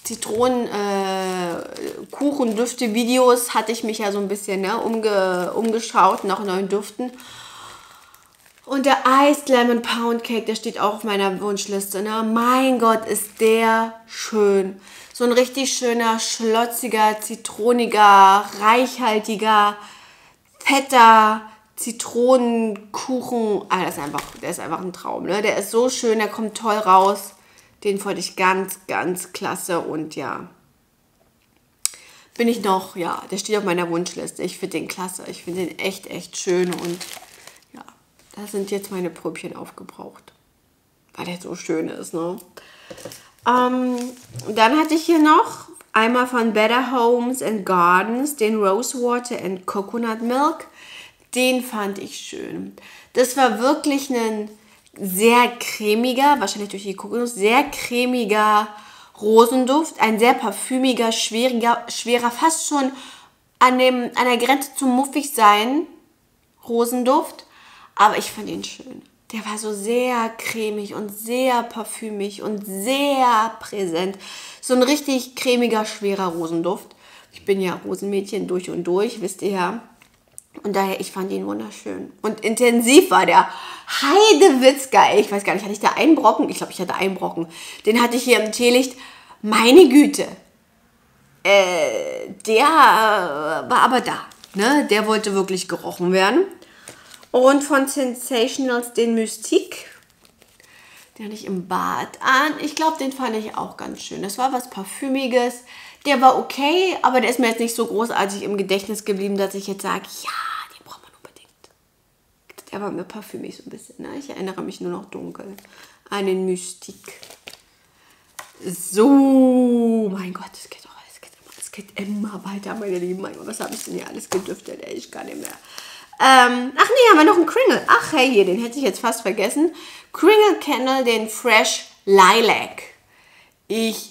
Zitronen-Kuchen-Düfte-Videos hatte ich mich ja so ein bisschen ne, umge, umgeschaut nach neuen Düften. Und der Iced Lemon Pound Cake, der steht auch auf meiner Wunschliste. Ne? Mein Gott, ist der schön. So ein richtig schöner, schlotziger, zitroniger, reichhaltiger, fetter Zitronenkuchen. Ah, das ist einfach, der ist einfach ein Traum. Ne? Der ist so schön, der kommt toll raus. Den fand ich ganz, ganz klasse und ja, bin ich noch, ja, der steht auf meiner Wunschliste. Ich finde den klasse, ich finde den echt, echt schön und Da sind jetzt meine Pröbchen aufgebraucht. Weil der so schön ist, ne? Ähm, dann hatte ich hier noch einmal von Better Homes and Gardens den Rosewater and Coconut Milk. Den fand ich schön. Das war wirklich ein sehr cremiger, wahrscheinlich durch die Kokosnuss, sehr cremiger Rosenduft. Ein sehr parfümiger, schwieriger, schwerer, fast schon an, dem, an der Grenze zum muffig sein Rosenduft. Aber ich fand ihn schön. Der war so sehr cremig und sehr parfümig und sehr präsent. So ein richtig cremiger, schwerer Rosenduft. Ich bin ja Rosenmädchen durch und durch, wisst ihr ja. Und daher, ich fand ihn wunderschön. Und intensiv war der. Heidewitzka, ich weiß gar nicht, hatte ich da einen Brocken? Ich glaube, ich hatte einen Brocken. Den hatte ich hier im Teelicht. Meine Güte. Äh, der äh, war aber da. Ne? Der wollte wirklich gerochen werden. Und von Sensationals den Mystique. Den hatte ich im Bad an. Ich glaube, den fand ich auch ganz schön. Das war was Parfümiges. Der war okay, aber der ist mir jetzt nicht so großartig im Gedächtnis geblieben, dass ich jetzt sage, ja, den braucht man unbedingt. Der war mir parfümig so ein bisschen. Ne? Ich erinnere mich nur noch dunkel an den Mystique. So, mein Gott, es geht, oh, es geht, immer, es geht immer weiter, meine Lieben. Mein Gott, was habe ich denn hier alles gedüftet? Ey, ich kann nicht mehr. Ähm, ach nee, haben wir noch einen Kringle. Ach hey, hier, den hätte ich jetzt fast vergessen. Kringle Candle, den Fresh Lilac. Ich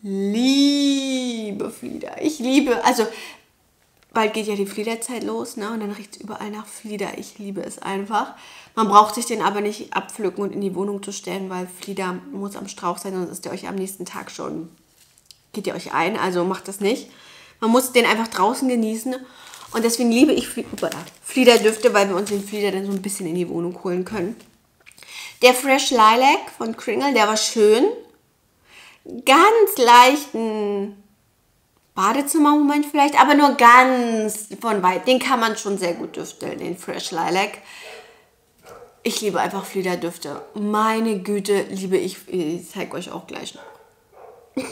liebe Flieder. Ich liebe, also bald geht ja die Fliederzeit los, ne? Und dann riecht es überall nach Flieder. Ich liebe es einfach. Man braucht sich den aber nicht abpflücken und in die Wohnung zu stellen, weil Flieder muss am Strauch sein, sonst ist der euch am nächsten Tag schon, geht ihr euch ein. Also macht das nicht. Man muss den einfach draußen genießen. Und deswegen liebe ich Fliederdüfte, weil wir uns den Flieder dann so ein bisschen in die Wohnung holen können. Der Fresh Lilac von Kringle, der war schön. Ganz leichten Badezimmermoment vielleicht, aber nur ganz von weit. Den kann man schon sehr gut düfteln, den Fresh Lilac. Ich liebe einfach Fliederdüfte. Meine Güte, liebe ich. Ich zeige euch auch gleich noch.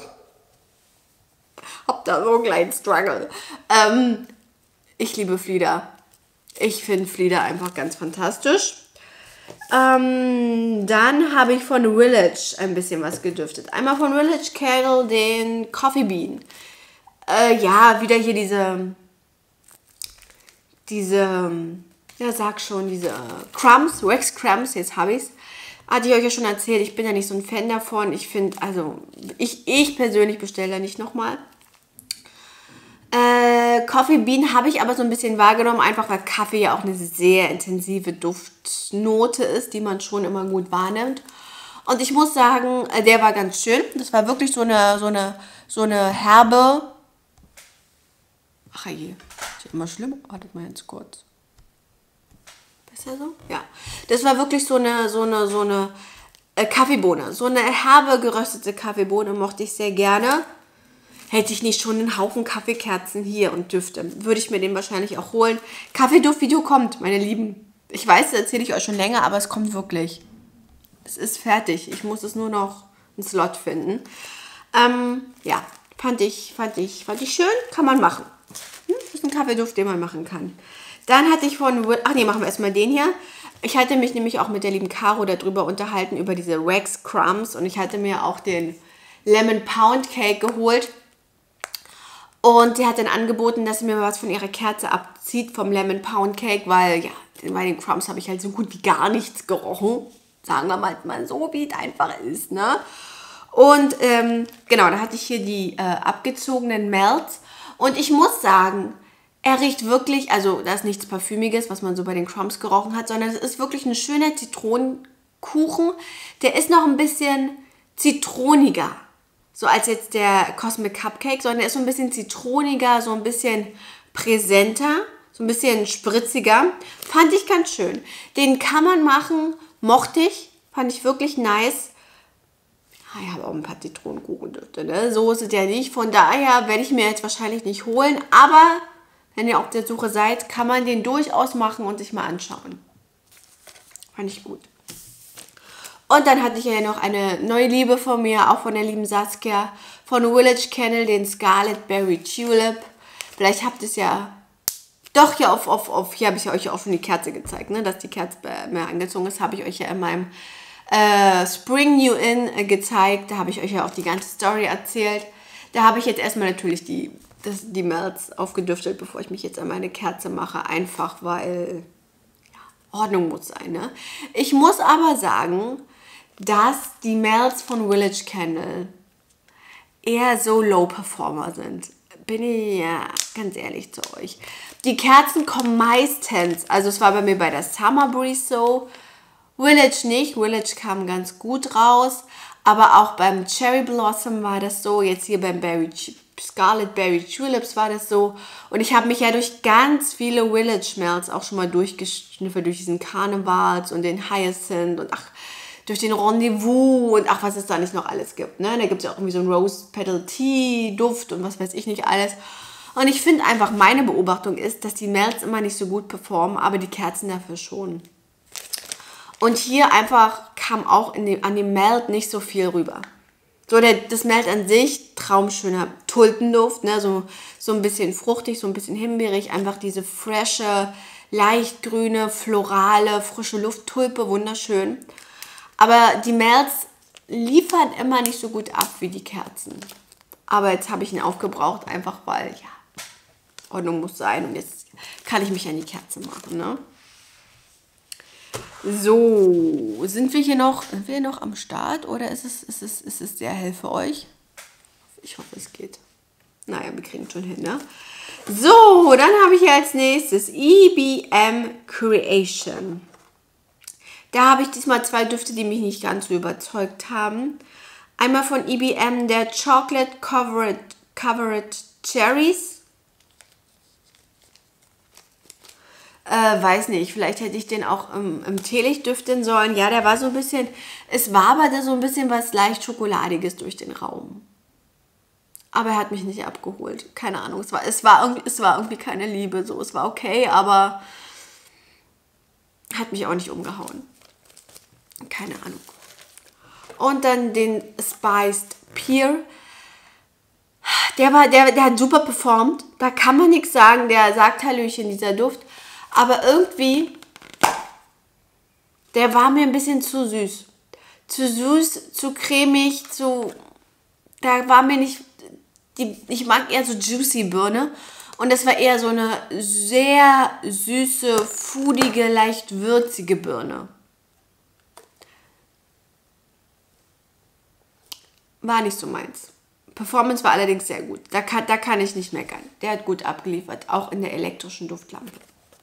Hab da so einen kleinen Struggle. Ähm, ich liebe Flieder. Ich finde Flieder einfach ganz fantastisch. Ähm, dann habe ich von Village ein bisschen was gedüftet. Einmal von Village Candle den Coffee Bean. Äh, ja, wieder hier diese, diese, ja sag schon, diese Crumbs, Wax Crumbs, jetzt habe ich es. Hatte ich euch ja schon erzählt, ich bin ja nicht so ein Fan davon. Ich finde, also, ich, ich persönlich bestelle da nicht nochmal. Äh, Coffee Bean habe ich aber so ein bisschen wahrgenommen, einfach weil Kaffee ja auch eine sehr intensive Duftnote ist, die man schon immer gut wahrnimmt. Und ich muss sagen, der war ganz schön. Das war wirklich so eine, so eine, so eine herbe... Ach je, ist ja immer schlimm. Wartet mal ganz kurz. Besser so? Ja. Das war wirklich so eine, so eine, so eine äh, Kaffeebohne. So eine herbe geröstete Kaffeebohne mochte ich sehr gerne. Hätte ich nicht schon einen Haufen Kaffeekerzen hier und Düfte, würde ich mir den wahrscheinlich auch holen. Kaffeeduftvideo kommt, meine Lieben. Ich weiß, das erzähle ich euch schon länger, aber es kommt wirklich. Es ist fertig. Ich muss es nur noch einen Slot finden. Ähm, ja, fand ich, fand ich, fand ich schön. Kann man machen. Hm? Das ist ein Kaffeeduft, den man machen kann. Dann hatte ich von... Ach nee, machen wir erstmal den hier. Ich hatte mich nämlich auch mit der lieben Caro darüber unterhalten, über diese Wax Crumbs. Und ich hatte mir auch den Lemon Pound Cake geholt. Und sie hat dann angeboten, dass sie mir was von ihrer Kerze abzieht, vom Lemon Pound Cake, weil, ja, bei den Crumbs habe ich halt so gut wie gar nichts gerochen. Sagen wir mal, mal so, wie es einfach ist, ne? Und, ähm, genau, da hatte ich hier die äh, abgezogenen Melts. Und ich muss sagen, er riecht wirklich, also da ist nichts Parfümiges, was man so bei den Crumbs gerochen hat, sondern es ist wirklich ein schöner Zitronenkuchen. Der ist noch ein bisschen zitroniger. So als jetzt der Cosmic Cupcake, sondern der ist so ein bisschen zitroniger, so ein bisschen präsenter, so ein bisschen spritziger. Fand ich ganz schön. Den kann man machen, mochte ich, fand ich wirklich nice. Ich habe auch ein paar Zitronenkuchendüfte, ne? So ist es ja nicht. Von daher werde ich mir jetzt wahrscheinlich nicht holen, aber wenn ihr auf der Suche seid, kann man den durchaus machen und sich mal anschauen. Fand ich gut. Und dann hatte ich ja noch eine neue Liebe von mir, auch von der lieben Saskia, von Village Candle, den Scarlet Berry Tulip. Vielleicht habt ihr es ja Doch, ja, auf, auf, auf, hier habe ich ja euch ja auch schon die Kerze gezeigt, ne? Dass die Kerze mehr angezogen ist, habe ich euch ja in meinem äh, Spring New In äh, gezeigt. Da habe ich euch ja auch die ganze Story erzählt. Da habe ich jetzt erstmal natürlich die, das, die Melts aufgedüftet, bevor ich mich jetzt an meine Kerze mache. Einfach, weil ja, Ordnung muss sein, ne? Ich muss aber sagen, dass die Melts von Village Candle eher so Low-Performer sind. Bin ich ja ganz ehrlich zu euch. Die Kerzen kommen meistens, also es war bei mir bei der Summer Breeze so, Village nicht, Village kam ganz gut raus, aber auch beim Cherry Blossom war das so, jetzt hier beim Berry, Scarlet Berry Tulips war das so und ich habe mich ja durch ganz viele Village Melts auch schon mal durchgeschniffelt, durch diesen Karnevals und den Hyacinth und ach, durch den Rendezvous und ach, was es da nicht noch alles gibt. Ne? Da gibt es ja auch irgendwie so einen Rose Petal Tea Duft und was weiß ich nicht alles. Und ich finde einfach, meine Beobachtung ist, dass die Melts immer nicht so gut performen, aber die Kerzen dafür schon. Und hier einfach kam auch in dem, an dem Melt nicht so viel rüber. So, der, das Melt an sich, traumschöner Tulpenduft, ne? so, so ein bisschen fruchtig, so ein bisschen himbeerig, einfach diese frische, leicht grüne, florale, frische Lufttulpe, wunderschön. Aber die Melts liefern immer nicht so gut ab wie die Kerzen. Aber jetzt habe ich ihn aufgebraucht, einfach weil, ja, Ordnung muss sein. Und jetzt kann ich mich an die Kerze machen, ne? So, sind wir hier noch, sind wir hier noch am Start oder ist es, ist es, ist es sehr hell für euch? Ich hoffe, es geht. Naja, wir kriegen es schon hin, ne? So, dann habe ich hier als nächstes E B M Creation. Da habe ich diesmal zwei Düfte, die mich nicht ganz so überzeugt haben. Einmal von E B M der Chocolate Covered, Covered Cherries. Äh, weiß nicht, vielleicht hätte ich den auch im, im Teelicht düften sollen. Ja, der war so ein bisschen, es war aber da so ein bisschen was leicht Schokoladiges durch den Raum. Aber er hat mich nicht abgeholt. Keine Ahnung, es war, es war, irgendwie, es war irgendwie keine Liebe. So, es war okay, aber hat mich auch nicht umgehauen. Keine Ahnung. Und dann den Spiced Pear. Der, war, der, der hat super performt. Da kann man nichts sagen. Der sagt Hallöchen, dieser Duft. Aber irgendwie, der war mir ein bisschen zu süß. Zu süß, zu cremig, zu... Da war mir nicht... Die, ich mag eher so juicy Birne. Und das war eher so eine sehr süße, foodige, leicht würzige Birne. War nicht so meins. Performance war allerdings sehr gut. Da kann, da kann ich nicht meckern. Der hat gut abgeliefert, auch in der elektrischen Duftlampe.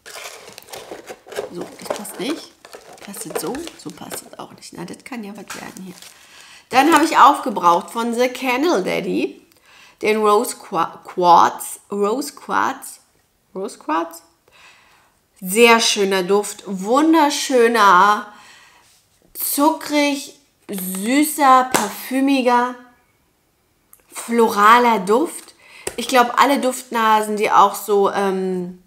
So, das passt nicht. Passt das so? So passt das auch nicht. Na, das kann ja was werden hier. Dann habe ich aufgebraucht von The Candle Daddy den Rose Quartz. Rose Quartz. Rose Quartz. Sehr schöner Duft. Wunderschöner, zuckrig, süßer, parfümiger, floraler Duft. Ich glaube, alle Duftnasen, die auch so ähm,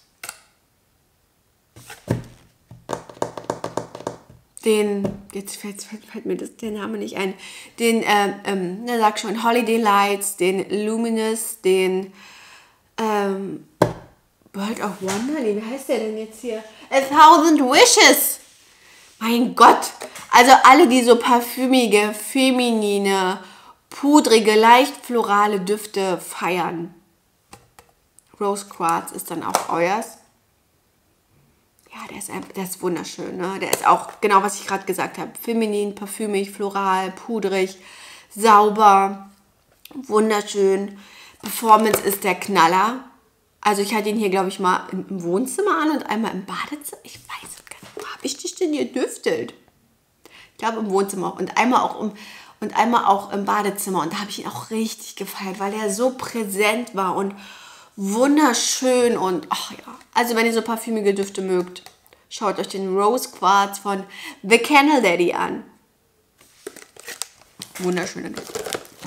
den, jetzt fällt, fällt, fällt mir das, der Name nicht ein, den, ähm, ähm, na, sag schon, Holiday Lights, den Luminous, den ähm, World of Wonder, wie heißt der denn jetzt hier? A Thousand Wishes! Mein Gott! Also alle, die so parfümige, feminine, pudrige, leicht florale Düfte feiern. Rose Quartz ist dann auch euers. Ja, der ist, der ist wunderschön. Ne? Der ist auch, genau was ich gerade gesagt habe, feminin, parfümig, floral, pudrig, sauber, wunderschön. Performance ist der Knaller. Also ich hatte ihn hier, glaube ich, mal im Wohnzimmer an und einmal im Badezimmer. Ich weiß es gar nicht. Wo habe ich dich denn gedüftelt? Ich glaube im Wohnzimmer und einmal auch im, und einmal auch im Badezimmer. Und da habe ich ihn auch richtig gefeiert, weil er so präsent war und wunderschön. Und ach ja, also wenn ihr so parfümige Düfte mögt, schaut euch den Rose Quartz von The Candle Daddy an. Wunderschöner Duft.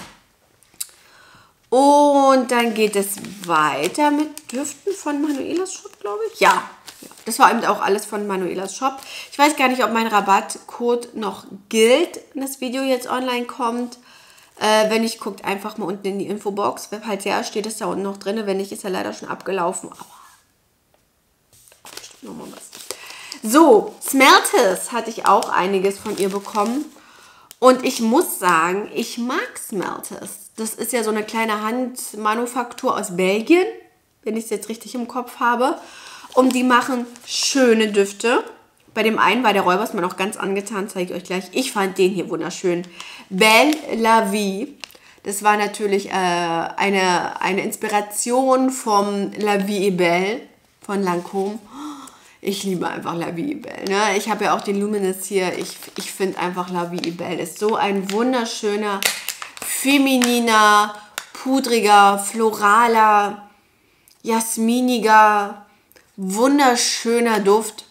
Und dann geht es weiter mit Düften von Manuelas Shop, glaube ich. Ja, ja, das war eben auch alles von Manuelas Shop. Ich weiß gar nicht, ob mein Rabattcode noch gilt, wenn das Video jetzt online kommt. Äh, wenn nicht, guckt einfach mal unten in die Infobox. Falls ja, steht es da unten noch drin. Wenn nicht, ist er leider schon abgelaufen. Aber Nochmal was. So, Smelters hatte ich auch einiges von ihr bekommen. Und ich muss sagen, ich mag Smelters. Das ist ja so eine kleine Handmanufaktur aus Belgien, wenn ich es jetzt richtig im Kopf habe. Und die machen schöne Düfte. Bei dem einen war der Räubersmann auch ganz angetan, zeige ich euch gleich. Ich fand den hier wunderschön. Belle la Vie. Das war natürlich äh, eine, eine Inspiration vom La Vie est Belle von Lancôme. Ich liebe einfach La Vie est Belle. Ne? Ich habe ja auch den Luminous hier. Ich, ich finde einfach La Vie est Belle ist so ein wunderschöner, femininer, pudriger, floraler, jasminiger, wunderschöner Duft.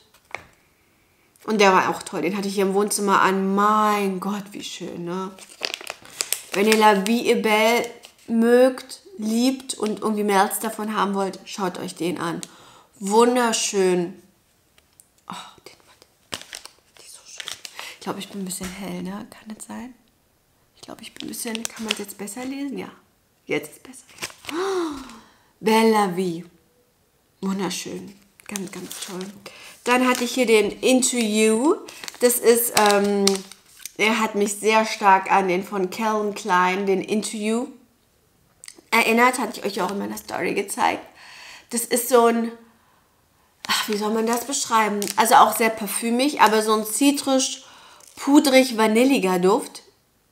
Und der war auch toll. Den hatte ich hier im Wohnzimmer an. Mein Gott, wie schön, ne? Wenn ihr La Vie est Belle mögt, liebt und irgendwie Melts davon haben wollt, schaut euch den an. Wunderschön. Oh, den, die ist so schön. Ich glaube, ich bin ein bisschen hell, ne? Kann das sein? Ich glaube, ich bin ein bisschen... Kann man es jetzt besser lesen? Ja. Jetzt ist besser. Oh, Belle la Vie. Wunderschön. Ganz, ganz toll. Dann hatte ich hier den Into You. Das ist, ähm, er hat mich sehr stark an den von Calvin Klein, den Into You erinnert. Hatte ich euch auch in meiner Story gezeigt. Das ist so ein, ach, wie soll man das beschreiben? Also auch sehr parfümig, aber so ein zitrisch, pudrig, vanilliger Duft.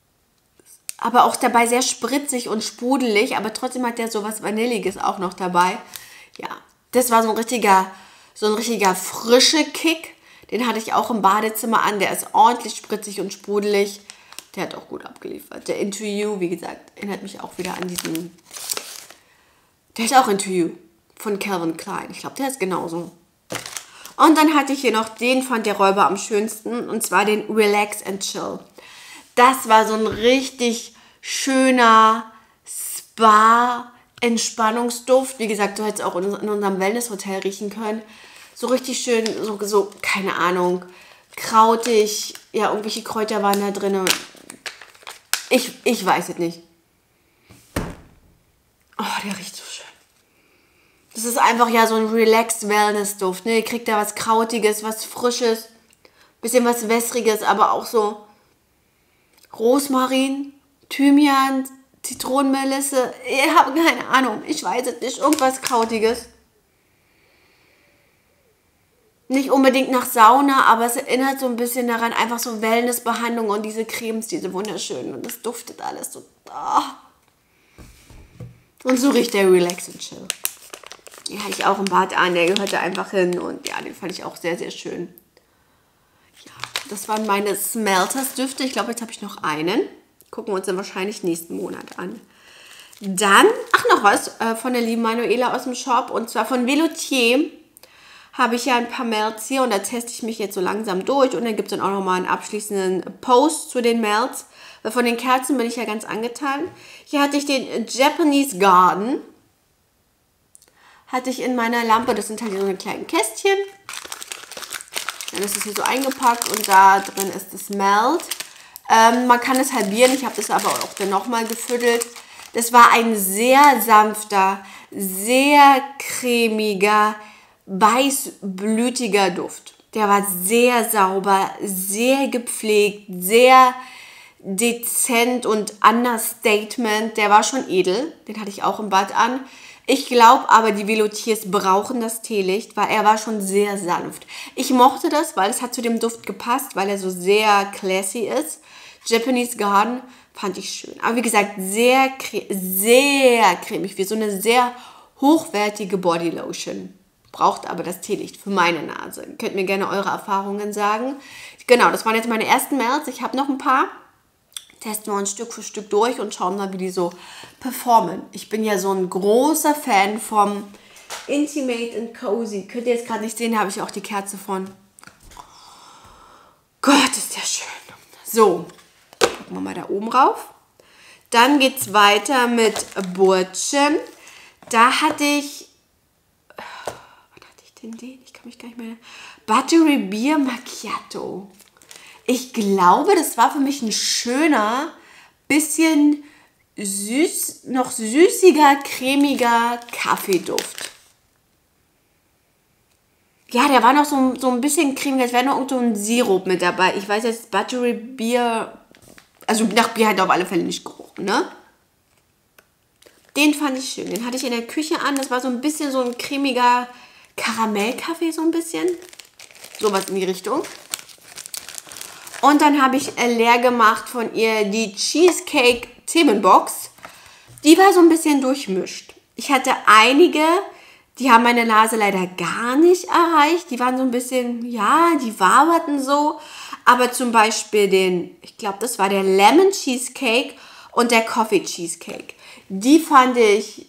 Aber auch dabei sehr spritzig und sprudelig, aber trotzdem hat der so was Vanilliges auch noch dabei. Ja, das war so ein richtiger... So ein richtiger frische Kick. Den hatte ich auch im Badezimmer an. Der ist ordentlich spritzig und sprudelig. Der hat auch gut abgeliefert. Der Into You, wie gesagt, erinnert mich auch wieder an diesen... Der ist auch Into You von Calvin Klein. Ich glaube, der ist genauso. Und dann hatte ich hier noch, den fand der Räuber am schönsten. Und zwar den Relax and Chill. Das war so ein richtig schöner Spa-Entspannungsduft. Wie gesagt, du hättest auch in unserem Wellness-Hotel riechen können. So richtig schön, so, so, keine Ahnung, krautig. Ja, irgendwelche Kräuter waren da drin. Ich, ich weiß es nicht. Oh, der riecht so schön. Das ist einfach ja so ein Relaxed Wellness-Duft. Ne? Ihr kriegt da was Krautiges, was Frisches, bisschen was Wässriges, aber auch so Rosmarin, Thymian, Zitronenmelisse. Ich habe keine Ahnung, ich weiß es nicht. Irgendwas Krautiges. Nicht unbedingt nach Sauna, aber es erinnert so ein bisschen daran, einfach so Wellnessbehandlung und diese Cremes, diese wunderschönen. Und das duftet alles so. Oh. Und so riecht der Relax and Chill. Den hatte ich auch im Bad an, der gehörte einfach hin. Und ja, den fand ich auch sehr, sehr schön. Ja, das waren meine Smelters-Düfte. Ich glaube, jetzt habe ich noch einen. Gucken wir uns dann wahrscheinlich nächsten Monat an. Dann, ach noch was, äh, von der lieben Manuela aus dem Shop. Und zwar von Veloutier. Habe ich ja ein paar Melts hier und da teste ich mich jetzt so langsam durch und dann gibt es dann auch nochmal einen abschließenden Post zu den Melts. Weil von den Kerzen bin ich ja ganz angetan. Hier hatte ich den Japanese Garden. Hatte ich in meiner Lampe, das sind halt so eine kleinen Kästchen. Dann ist es hier so eingepackt und da drin ist das Melt. Ähm, man kann es halbieren, ich habe das aber auch dann nochmal gefüttert. Das war ein sehr sanfter, sehr cremiger, weißblütiger Duft. Der war sehr sauber, sehr gepflegt, sehr dezent und Understatement. Der war schon edel. Den hatte ich auch im Bad an. Ich glaube aber, die Veloutiers brauchen das Teelicht, weil er war schon sehr sanft. Ich mochte das, weil es hat zu dem Duft gepasst, weil er so sehr classy ist. Japanese Garden fand ich schön. Aber wie gesagt, sehr, sehr cremig, wie so eine sehr hochwertige Bodylotion. Braucht aber das Teelicht für meine Nase. Ihr könnt mir gerne eure Erfahrungen sagen. Genau, das waren jetzt meine ersten Melts. Ich habe noch ein paar. Testen wir uns Stück für Stück durch und schauen mal, wie die so performen. Ich bin ja so ein großer Fan vom Intimate and Cozy. Könnt ihr jetzt gerade nicht sehen, da habe ich auch die Kerze von. Gott, ist der schön. So, gucken wir mal da oben rauf. Dann geht es weiter mit Burschen. Da hatte ich... Den, den, ich kann mich gar nicht mehr... Buttery Beer Macchiato. Ich glaube, das war für mich ein schöner, bisschen süß, noch süßiger, cremiger Kaffeeduft. Ja, der war noch so, so ein bisschen cremig, als wäre noch irgend so ein Sirup mit dabei. Ich weiß jetzt, Buttery Bier, also nach Bier hat er auf alle Fälle nicht gerochen, ne? Den fand ich schön. Den hatte ich in der Küche an. Das war so ein bisschen so ein cremiger Karamellkaffee, so ein bisschen. Sowas in die Richtung. Und dann habe ich leer gemacht von ihr die Cheesecake Themenbox. Die war so ein bisschen durchmischt. Ich hatte einige, die haben meine Nase leider gar nicht erreicht. Die waren so ein bisschen, ja, die waberten so. Aber zum Beispiel den, ich glaube, das war der Lemon Cheesecake und der Coffee Cheesecake. Die fand ich...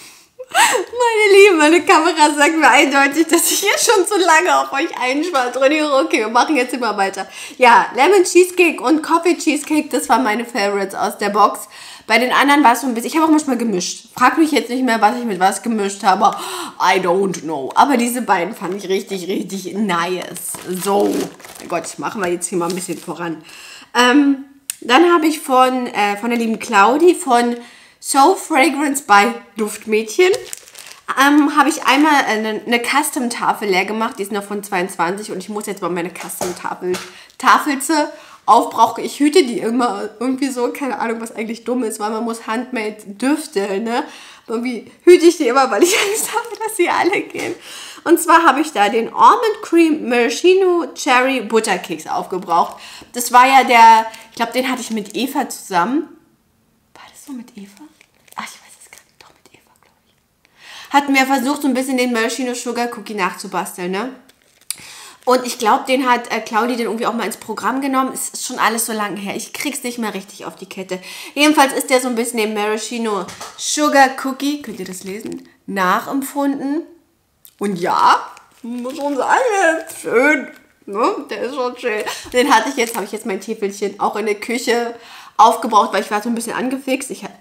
Meine Lieben, meine Kamera sagt mir eindeutig, dass ich hier schon zu lange auf euch einschwatze. Okay, wir machen jetzt immer weiter. Ja, Lemon Cheesecake und Coffee Cheesecake, das waren meine Favorites aus der Box. Bei den anderen war es so ein bisschen, ich habe auch manchmal gemischt. Frag mich jetzt nicht mehr, was ich mit was gemischt habe. I don't know. Aber diese beiden fand ich richtig, richtig nice. So, mein Gott, machen wir jetzt hier mal ein bisschen voran. Ähm, dann habe ich von, äh, von der lieben Claudi von So Fragrance by Duftmädchen ähm, habe ich einmal eine, eine Custom-Tafel leer gemacht. Die ist noch von zweiundzwanzig und ich muss jetzt mal meine Custom-Tafel Tafelze aufbrauchen. Ich hüte die immer irgendwie so, keine Ahnung, was eigentlich dumm ist, weil man muss Handmade Düfte, ne? Irgendwie hüte ich die immer, weil ich Angst habe, dass sie alle gehen. Und zwar habe ich da den Almond Cream Maraschino Cherry Butterkeks aufgebraucht. Das war ja der, ich glaube, den hatte ich mit Eva zusammen. War das so mit Eva? Ach, ich weiß es gar nicht. Doch, mit Eva, glaube ich. Hatten wir versucht, so ein bisschen den Maraschino Sugar Cookie nachzubasteln, ne? Und ich glaube, den hat äh, Claudi dann irgendwie auch mal ins Programm genommen. Es ist schon alles so lange her. Ich krieg's nicht mehr richtig auf die Kette. Jedenfalls ist der so ein bisschen dem Maraschino Sugar Cookie, könnt ihr das lesen, nachempfunden. Und ja, muss schon sagen, der ist schön. Ne? Der ist schon schön. Und den hatte ich jetzt, habe ich jetzt mein Täfelchen auch in der Küche aufgebraucht, weil ich war so ein bisschen angefixt. Ich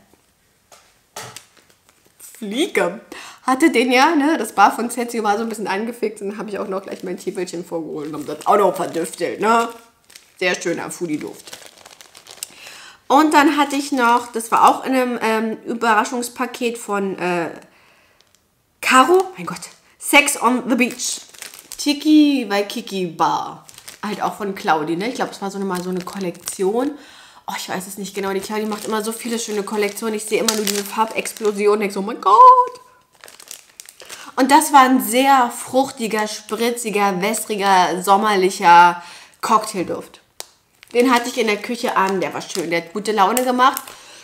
fliege. Hatte den ja, ne, das Bar von Zetzi war so ein bisschen angefixt und dann habe ich auch noch gleich mein Täfelchen vorgeholt und habe das auch noch verdüftelt, ne. Sehr schöner Foodie-Duft. Und dann hatte ich noch, das war auch in einem ähm, Überraschungspaket von äh, Caro, mein Gott, Sex on the Beach. Tiki Waikiki Bar. Halt auch von Claudi, ne? Ich glaube, das war so eine, mal so eine Kollektion. Oh, ich weiß es nicht genau. Die Claudi macht immer so viele schöne Kollektionen. Ich sehe immer nur diese Farbexplosion und denke so, oh mein Gott. Und das war ein sehr fruchtiger, spritziger, wässriger, sommerlicher Cocktailduft. Den hatte ich in der Küche an. Der war schön. Der hat gute Laune gemacht.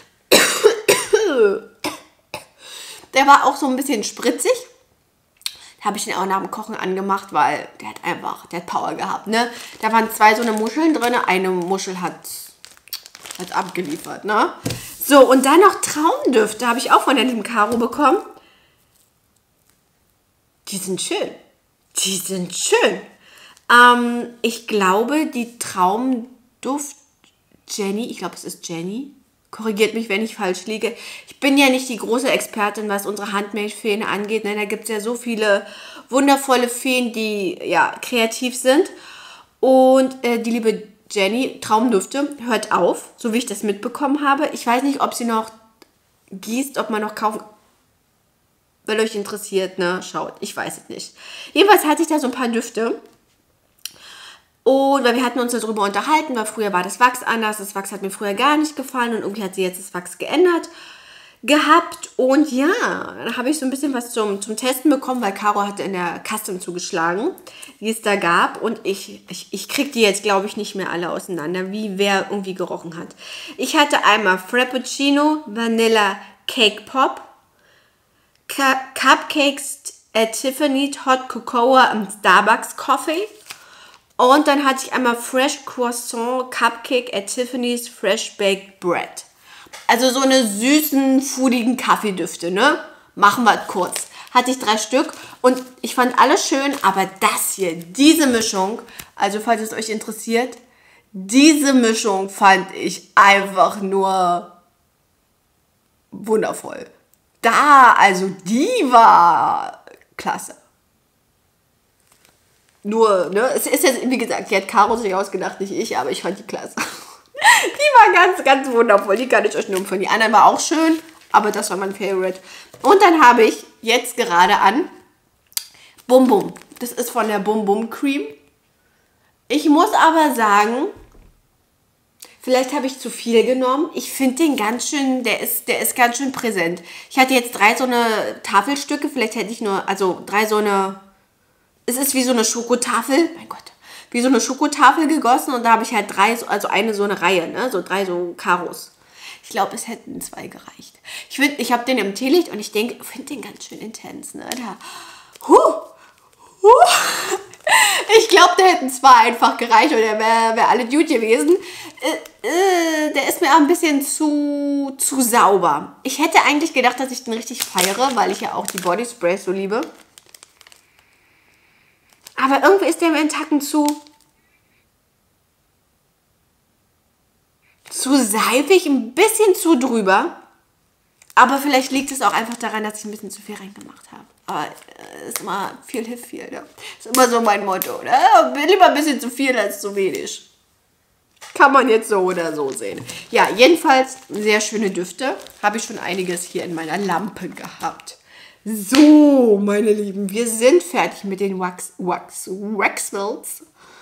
Der war auch so ein bisschen spritzig. Habe ich den auch nach dem Kochen angemacht, weil der hat einfach, der hat Power gehabt, ne? Da waren zwei so eine Muscheln drin. Eine Muschel hat, hat abgeliefert, ne? So, und dann noch Traumdüfte habe ich auch von der lieben Caro bekommen. Die sind schön. Die sind schön. Ähm, ich glaube, die Traumduft Jenny, ich glaube, es ist Jenny. Korrigiert mich, wenn ich falsch liege. Ich bin ja nicht die große Expertin, was unsere Handmade-Feen angeht. Ne? Da gibt es ja so viele wundervolle Feen, die ja kreativ sind. Und äh, die liebe Jenny, Traumdüfte, hört auf, so wie ich das mitbekommen habe. Ich weiß nicht, ob sie noch gießt, ob man noch kaufen kann. Wenn euch interessiert, ne, schaut. Ich weiß es nicht. Jedenfalls hatte ich da so ein paar Düfte. Und weil wir hatten uns darüber unterhalten, weil früher war das Wachs anders. Das Wachs hat mir früher gar nicht gefallen und irgendwie hat sie jetzt das Wachs geändert gehabt. Und ja, dann habe ich so ein bisschen was zum, zum Testen bekommen, weil Caro hatte in der Custom zugeschlagen, die es da gab. Und ich, ich, ich kriege die jetzt, glaube ich, nicht mehr alle auseinander, wie wer irgendwie gerochen hat. Ich hatte einmal Frappuccino, Vanilla Cake Pop, Cu- Cupcakes at Tiffany, Hot Cocoa und Starbucks Coffee. Und dann hatte ich einmal Fresh Croissant Cupcake at Tiffany's Fresh Baked Bread. Also so eine süßen, foodigen Kaffeedüfte, ne? Machen wir kurz. Hatte ich drei Stück und ich fand alles schön, aber das hier, diese Mischung, also falls es euch interessiert, diese Mischung fand ich einfach nur wundervoll. Da, also die war klasse. Nur, ne, es ist jetzt, wie gesagt, die hat Caro sich ausgedacht, nicht ich, aber ich fand die klasse. Die war ganz, ganz wundervoll, die kann ich euch nur empfehlen. Die anderen war auch schön, aber das war mein Favorite. Und dann habe ich jetzt gerade an Bum Bum. Das ist von der Bum Bum Cream. Ich muss aber sagen, vielleicht habe ich zu viel genommen. Ich finde den ganz schön, der ist, der ist ganz schön präsent. Ich hatte jetzt drei so eine Tafelstücke, vielleicht hätte ich nur, also drei so eine, es ist wie so eine Schokotafel, mein Gott, wie so eine Schokotafel gegossen und da habe ich halt drei, also eine so eine Reihe, ne, so drei so Karos. Ich glaube, es hätten zwei gereicht. Ich finde, ich habe den im Teelicht und ich denke, ich finde den ganz schön intens, ne, da, huh, huh. Ich glaube, da hätten zwei einfach gereicht und der wäre wär alle gut gewesen. Äh, äh, der ist mir auch ein bisschen zu, zu sauber. Ich hätte eigentlich gedacht, dass ich den richtig feiere, weil ich ja auch die Bodysprays so liebe. Aber irgendwie ist der mir einen Tacken zu, zu seifig, ein bisschen zu drüber. Aber vielleicht liegt es auch einfach daran, dass ich ein bisschen zu viel reingemacht habe. Aber es äh, ist immer viel hilft viel. Ne? Ist immer so mein Motto. Ne? Lieber ein bisschen zu viel als zu wenig. Kann man jetzt so oder so sehen. Ja, jedenfalls sehr schöne Düfte. Habe ich schon einiges hier in meiner Lampe gehabt. So, meine Lieben, wir sind fertig mit den Wax, Wax, Waxwells.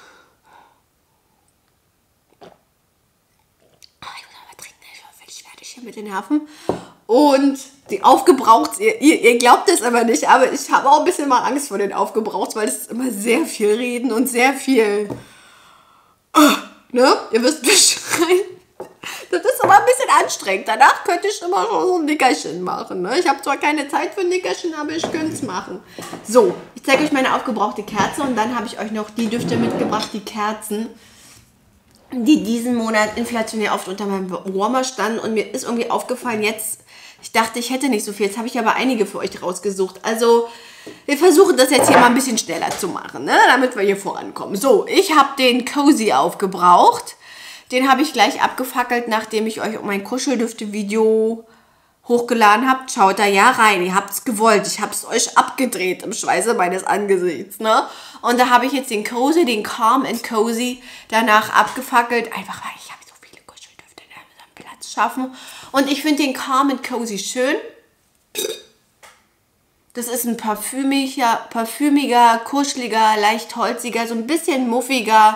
Ich muss aber trinken, ich bin völlig fertig hier mit den Nerven. Und die Aufgebrauchts, ihr, ihr, ihr glaubt es aber nicht, aber ich habe auch ein bisschen mal Angst vor den Aufgebrauchts, weil es ist immer sehr viel Reden und sehr viel, oh, ne, ihr wisst Bescheid. Das ist aber ein bisschen anstrengend. Danach könnte ich immer so ein Nickerchen machen. Ne? Ich habe zwar keine Zeit für ein Nickerchen, aber ich könnte es machen. So, ich zeige euch meine aufgebrauchte Kerze und dann habe ich euch noch die Düfte mitgebracht, die Kerzen, die diesen Monat inflationär oft unter meinem Warmer standen. Und mir ist irgendwie aufgefallen, jetzt, ich dachte, ich hätte nicht so viel. Jetzt habe ich aber einige für euch rausgesucht. Also, wir versuchen das jetzt hier mal ein bisschen schneller zu machen, ne? Damit wir hier vorankommen. So, ich habe den Cozy aufgebraucht. Den habe ich gleich abgefackelt, nachdem ich euch mein Kuscheldüfte-Video hochgeladen habe. Schaut da ja rein, ihr habt es gewollt. Ich habe es euch abgedreht im Schweiße meines Angesichts. Ne? Und da habe ich jetzt den Cozy, den Calm and Cozy danach abgefackelt. Einfach weil ich habe so viele Kuscheldüfte, da müssen wir Platz schaffen. Und ich finde den Calm and Cozy schön. Das ist ein parfümiger, parfümiger, kuscheliger, leicht holziger, so ein bisschen muffiger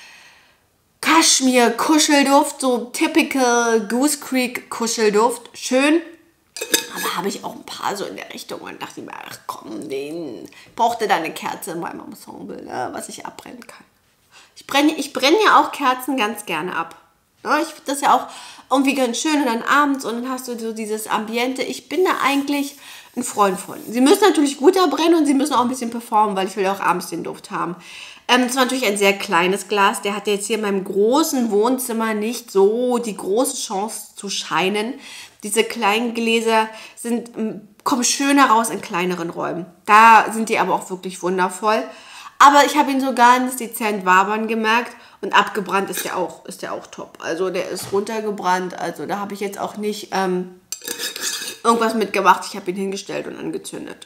Kaschmir-Kuschelduft, so typical Goose Creek Kuschelduft. Schön. Aber habe ich auch ein paar so in der Richtung und dachte mir, ach komm, den brauchte da eine Kerze in meinem Ensemble, ne, was ich abbrennen kann. Ich brenne, ich brenne ja auch Kerzen ganz gerne ab. Ja, ich finde das ja auch irgendwie ganz schön und dann abends und dann hast du so dieses Ambiente. Ich bin da eigentlich ein Freund von. Sie müssen natürlich guter brennen und sie müssen auch ein bisschen performen, weil ich will auch abends den Duft haben. Ähm, das war natürlich ein sehr kleines Glas. Der hat jetzt hier in meinem großen Wohnzimmer nicht so die große Chance zu scheinen. Diese kleinen Gläser sind, kommen schöner raus in kleineren Räumen. Da sind die aber auch wirklich wundervoll. Aber ich habe ihn so ganz dezent wabern gemerkt und abgebrannt ist der auch, ist der auch top. Also der ist runtergebrannt. Also da habe ich jetzt auch nicht ähm, irgendwas mitgemacht. Ich habe ihn hingestellt und angezündet.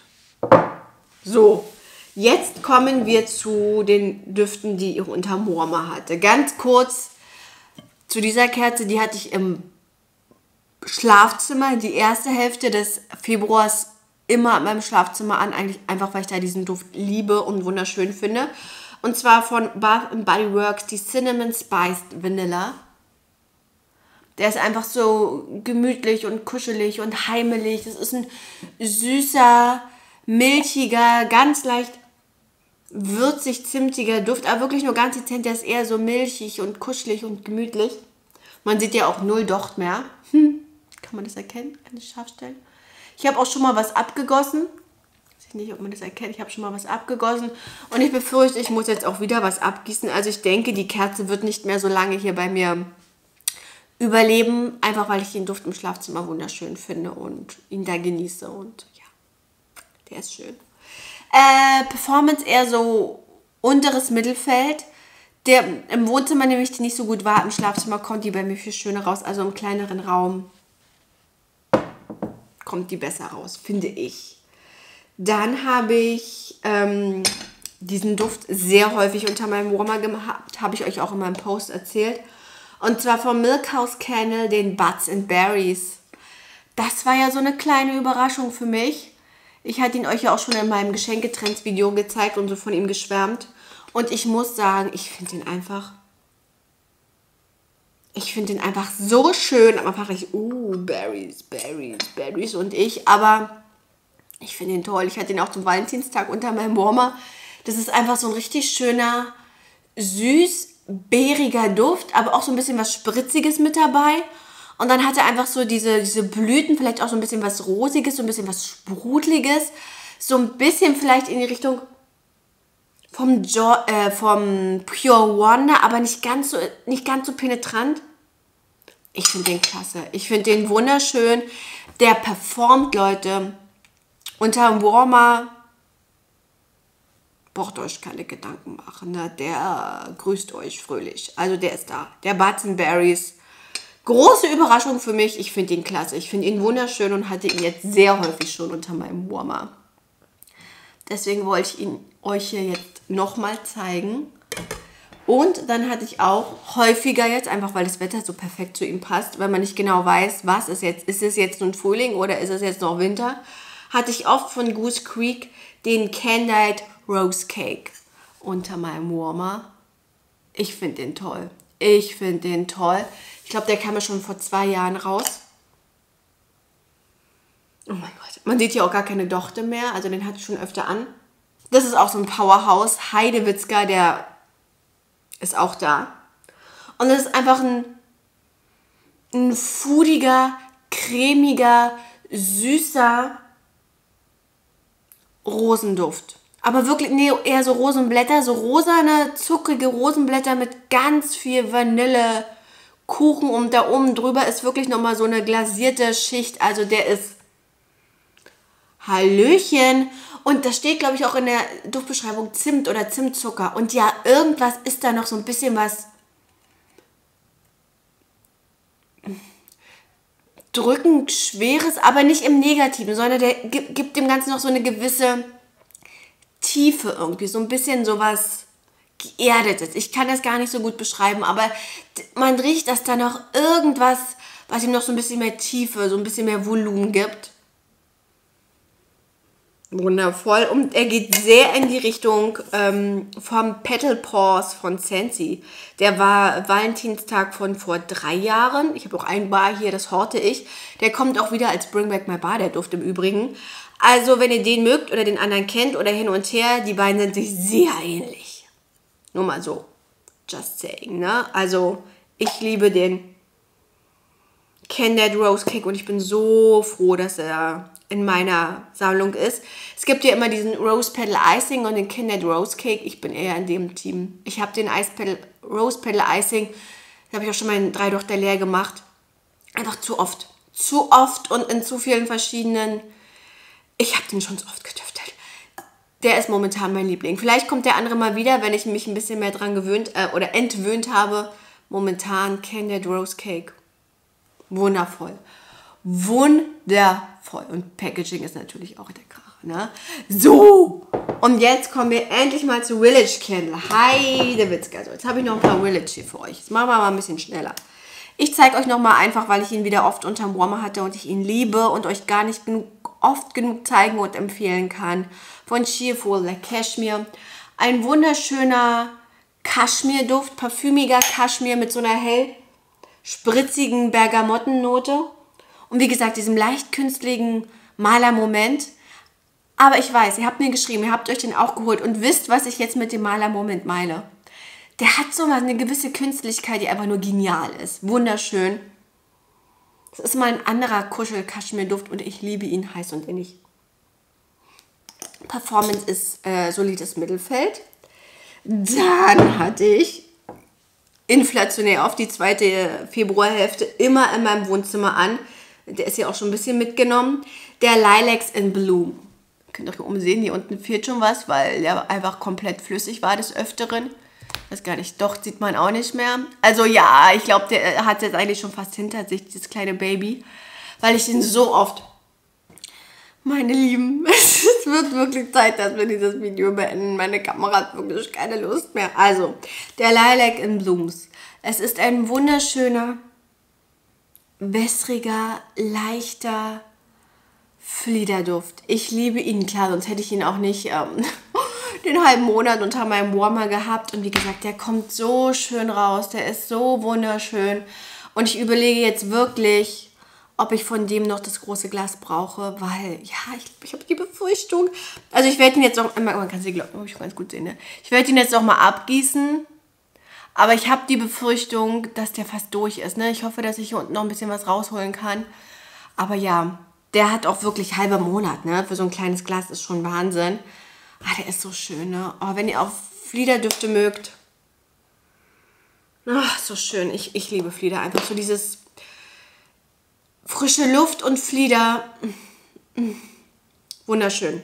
So. Jetzt kommen wir zu den Düften, die ich unterm Warmer hatte. Ganz kurz zu dieser Kerze, die hatte ich im Schlafzimmer, die erste Hälfte des Februars immer in meinem Schlafzimmer an, eigentlich einfach, weil ich da diesen Duft liebe und wunderschön finde. Und zwar von Bath and Body Works, die Cinnamon Spiced Vanilla. Der ist einfach so gemütlich und kuschelig und heimelig. Das ist ein süßer, milchiger, ganz leicht würzig, zimtiger Duft, aber wirklich nur ganz dezent. Der ist eher so milchig und kuschelig und gemütlich. Man sieht ja auch null Docht mehr. Hm. Kann man das erkennen? Kann ich scharf stellen? Ich habe auch schon mal was abgegossen. Ich weiß nicht, ob man das erkennt. Ich habe schon mal was abgegossen. Und ich befürchte, ich muss jetzt auch wieder was abgießen. Also ich denke, die Kerze wird nicht mehr so lange hier bei mir überleben. Einfach, weil ich den Duft im Schlafzimmer wunderschön finde und ihn da genieße. Und ja, der ist schön. Äh, Performance eher so unteres Mittelfeld. Der im Wohnzimmer nämlich die nicht so gut war, im Schlafzimmer kommt die bei mir viel schöner raus. Also im kleineren Raum kommt die besser raus, finde ich. Dann habe ich ähm, diesen Duft sehr häufig unter meinem Warmer gehabt. Habe ich euch auch in meinem Post erzählt. Und zwar vom Milk House Candle, den Buds and Berries. Das war ja so eine kleine Überraschung für mich. Ich hatte ihn euch ja auch schon in meinem Geschenketrends-Video gezeigt und so von ihm geschwärmt. Und ich muss sagen, ich finde ihn einfach... Ich finde ihn einfach so schön. Am Anfang dachte ich, uh, Berries, Berries, Berries und ich. Aber ich finde ihn toll. Ich hatte ihn auch zum Valentinstag unter meinem Warmer. Das ist einfach so ein richtig schöner, süß, beeriger Duft, aber auch so ein bisschen was Spritziges mit dabei. Und dann hat er einfach so diese, diese Blüten, vielleicht auch so ein bisschen was Rosiges, so ein bisschen was Sprudeliges. So ein bisschen vielleicht in die Richtung vom, jo äh, vom Pure Wonder, aber nicht ganz so, nicht ganz so penetrant. Ich finde den klasse. Ich finde den wunderschön. Der performt, Leute. Unter dem Warmer braucht euch keine Gedanken machen. Ne? Der grüßt euch fröhlich. Also der ist da. Der Batzenberries. Große Überraschung für mich. Ich finde ihn klasse. Ich finde ihn wunderschön und hatte ihn jetzt sehr häufig schon unter meinem Warmer. Deswegen wollte ich ihn euch hier jetzt nochmal zeigen. Und dann hatte ich auch häufiger jetzt, einfach weil das Wetter so perfekt zu ihm passt, weil man nicht genau weiß, was ist jetzt, ist es jetzt nun Frühling oder ist es jetzt noch Winter, hatte ich oft von Goose Creek den Candide Rose Cake unter meinem Warmer. Ich finde den toll. Ich finde den toll. Ich glaube, der kam ja schon vor zwei Jahren raus. Oh mein Gott. Man sieht hier auch gar keine Dochte mehr. Also den hatte ich schon öfter an. Das ist auch so ein Powerhouse. Heidewitzka, der ist auch da. Und das ist einfach ein, ein foodiger, cremiger, süßer Rosenduft. Aber wirklich, nee, eher so Rosenblätter, so rosane, zuckrige Rosenblätter mit ganz viel Vanillekuchen und da oben drüber ist wirklich nochmal so eine glasierte Schicht. Also der ist Hallöchen. Und da steht, glaube ich, auch in der Duftbeschreibung Zimt oder Zimtzucker. Und ja, irgendwas ist da noch so ein bisschen was drückend Schweres, aber nicht im Negativen, sondern der gibt dem Ganzen noch so eine gewisse Tiefe irgendwie. So ein bisschen sowas Geerdetes. Ich kann das gar nicht so gut beschreiben, aber man riecht, dass da noch irgendwas, was ihm noch so ein bisschen mehr Tiefe, so ein bisschen mehr Volumen gibt. Wundervoll. Und er geht sehr in die Richtung ähm, vom Petal Pause von Scentsy. Der war Valentinstag von vor drei Jahren. Ich habe auch ein Bar hier, das horte ich. Der kommt auch wieder als Bring Back My Bar, der Duft im Übrigen. Also wenn ihr den mögt oder den anderen kennt oder hin und her, die beiden sind sich sehr ähnlich. Nur mal so. Just saying, ne? Also ich liebe den Candide Rose Cake und ich bin so froh, dass er in meiner Sammlung ist. Es gibt ja immer diesen Rose Petal Icing und den Candide Rose Cake. Ich bin eher in dem Team. Ich habe den Ice Petal, Rose Petal Icing, da habe ich auch schon meinen drei Dochter leer gemacht. Einfach zu oft. Zu oft und in zu vielen verschiedenen. Ich habe den schon so oft getüftelt. Der ist momentan mein Liebling. Vielleicht kommt der andere mal wieder, wenn ich mich ein bisschen mehr dran gewöhnt äh, oder entwöhnt habe. Momentan Candide Rose Cake. Wundervoll. Wundervoll. Und Packaging ist natürlich auch der Kracher, ne? So, und jetzt kommen wir endlich mal zu Village Candle. Heidewitzka. So, jetzt habe ich noch ein paar Village hier für euch. Jetzt machen wir mal ein bisschen schneller. Ich zeige euch nochmal einfach, weil ich ihn wieder oft unterm Warmer hatte und ich ihn liebe und euch gar nicht genug, oft genug zeigen und empfehlen kann. Von Cheerful der Cashmere. Ein wunderschöner Kaschmir-Duft, parfümiger Kaschmir mit so einer hell spritzigen Bergamottennote. Und wie gesagt, diesem leicht künstlichen Malermoment. Aber ich weiß, ihr habt mir geschrieben, ihr habt euch den auch geholt und wisst, was ich jetzt mit dem Malermoment meine. Der hat so eine gewisse Künstlichkeit, die einfach nur genial ist. Wunderschön. Das ist mal ein anderer Kuschel-Kaschmir-Duft und ich liebe ihn heiß und innig. Performance ist äh, solides Mittelfeld. Dann hatte ich inflationär auf die zweite Februarhälfte immer in meinem Wohnzimmer an. Der ist ja auch schon ein bisschen mitgenommen. Der Lilacs in Bloom. Ihr könnt euch hier oben sehen, hier unten fehlt schon was, weil der einfach komplett flüssig war des Öfteren. Weiß gar nicht, doch, sieht man auch nicht mehr. Also ja, ich glaube, der hat jetzt eigentlich schon fast hinter sich, dieses kleine Baby. Weil ich ihn so oft... Meine Lieben, es wird wirklich Zeit, dass wir dieses Video beenden. Meine Kamera hat wirklich keine Lust mehr. Also, der Lilac in Blooms. Es ist ein wunderschöner, wässriger, leichter, Fliederduft. Ich liebe ihn, klar, sonst hätte ich ihn auch nicht ähm, den halben Monat unter meinem Warmer gehabt. Und wie gesagt, der kommt so schön raus, der ist so wunderschön. Und ich überlege jetzt wirklich, ob ich von dem noch das große Glas brauche, weil, ja, ich, ich habe die Befürchtung, also ich werde ihn jetzt noch, man kann sie, glaube ich, ganz gut sehen, ne? Ich werde ihn jetzt noch mal abgießen, aber ich habe die Befürchtung, dass der fast durch ist, ne? Ich hoffe, dass ich hier unten noch ein bisschen was rausholen kann, aber ja, der hat auch wirklich halber Monat, ne? Für so ein kleines Glas ist schon Wahnsinn. Ah, der ist so schön, ne? Oh, wenn ihr auch Fliederdüfte mögt, ach, so schön, ich, ich liebe Flieder, einfach so dieses frische Luft und Flieder. Wunderschön.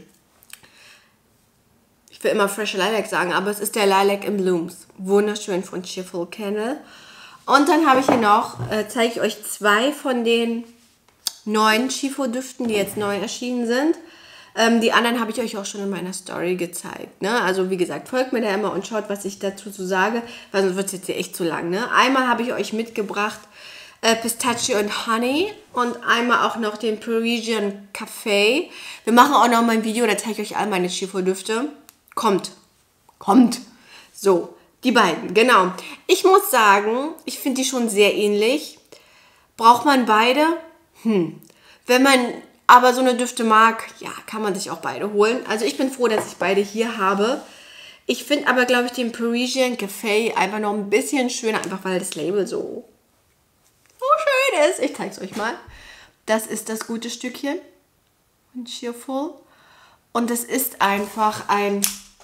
Ich will immer Fresh Lilac sagen, aber es ist der Lilac in Blooms. Wunderschön von Cheerful Candle. Und dann habe ich hier noch, äh, zeige ich euch zwei von den neuen Chifo-Düften, die jetzt neu erschienen sind. Ähm, die anderen habe ich euch auch schon in meiner Story gezeigt. Ne? Also wie gesagt, folgt mir da immer und schaut, was ich dazu zu sage, weil sonst wird es jetzt hier echt zu lang. Ne? Einmal habe ich euch mitgebracht Äh, Pistachio und Honey und einmal auch noch den Parisian Café. Wir machen auch noch mal ein Video, da zeige ich euch all meine Chifo-Düfte. Kommt. Kommt. So, die beiden, genau. Ich muss sagen, ich finde die schon sehr ähnlich. Braucht man beide? Hm. Wenn man aber so eine Düfte mag, ja, kann man sich auch beide holen. Also ich bin froh, dass ich beide hier habe. Ich finde aber, glaube ich, den Parisian Café einfach noch ein bisschen schöner, einfach weil das Label so schön ist. Ich zeige es euch mal. Das ist das gute Stückchen von Cheerful. Und es ist einfach ein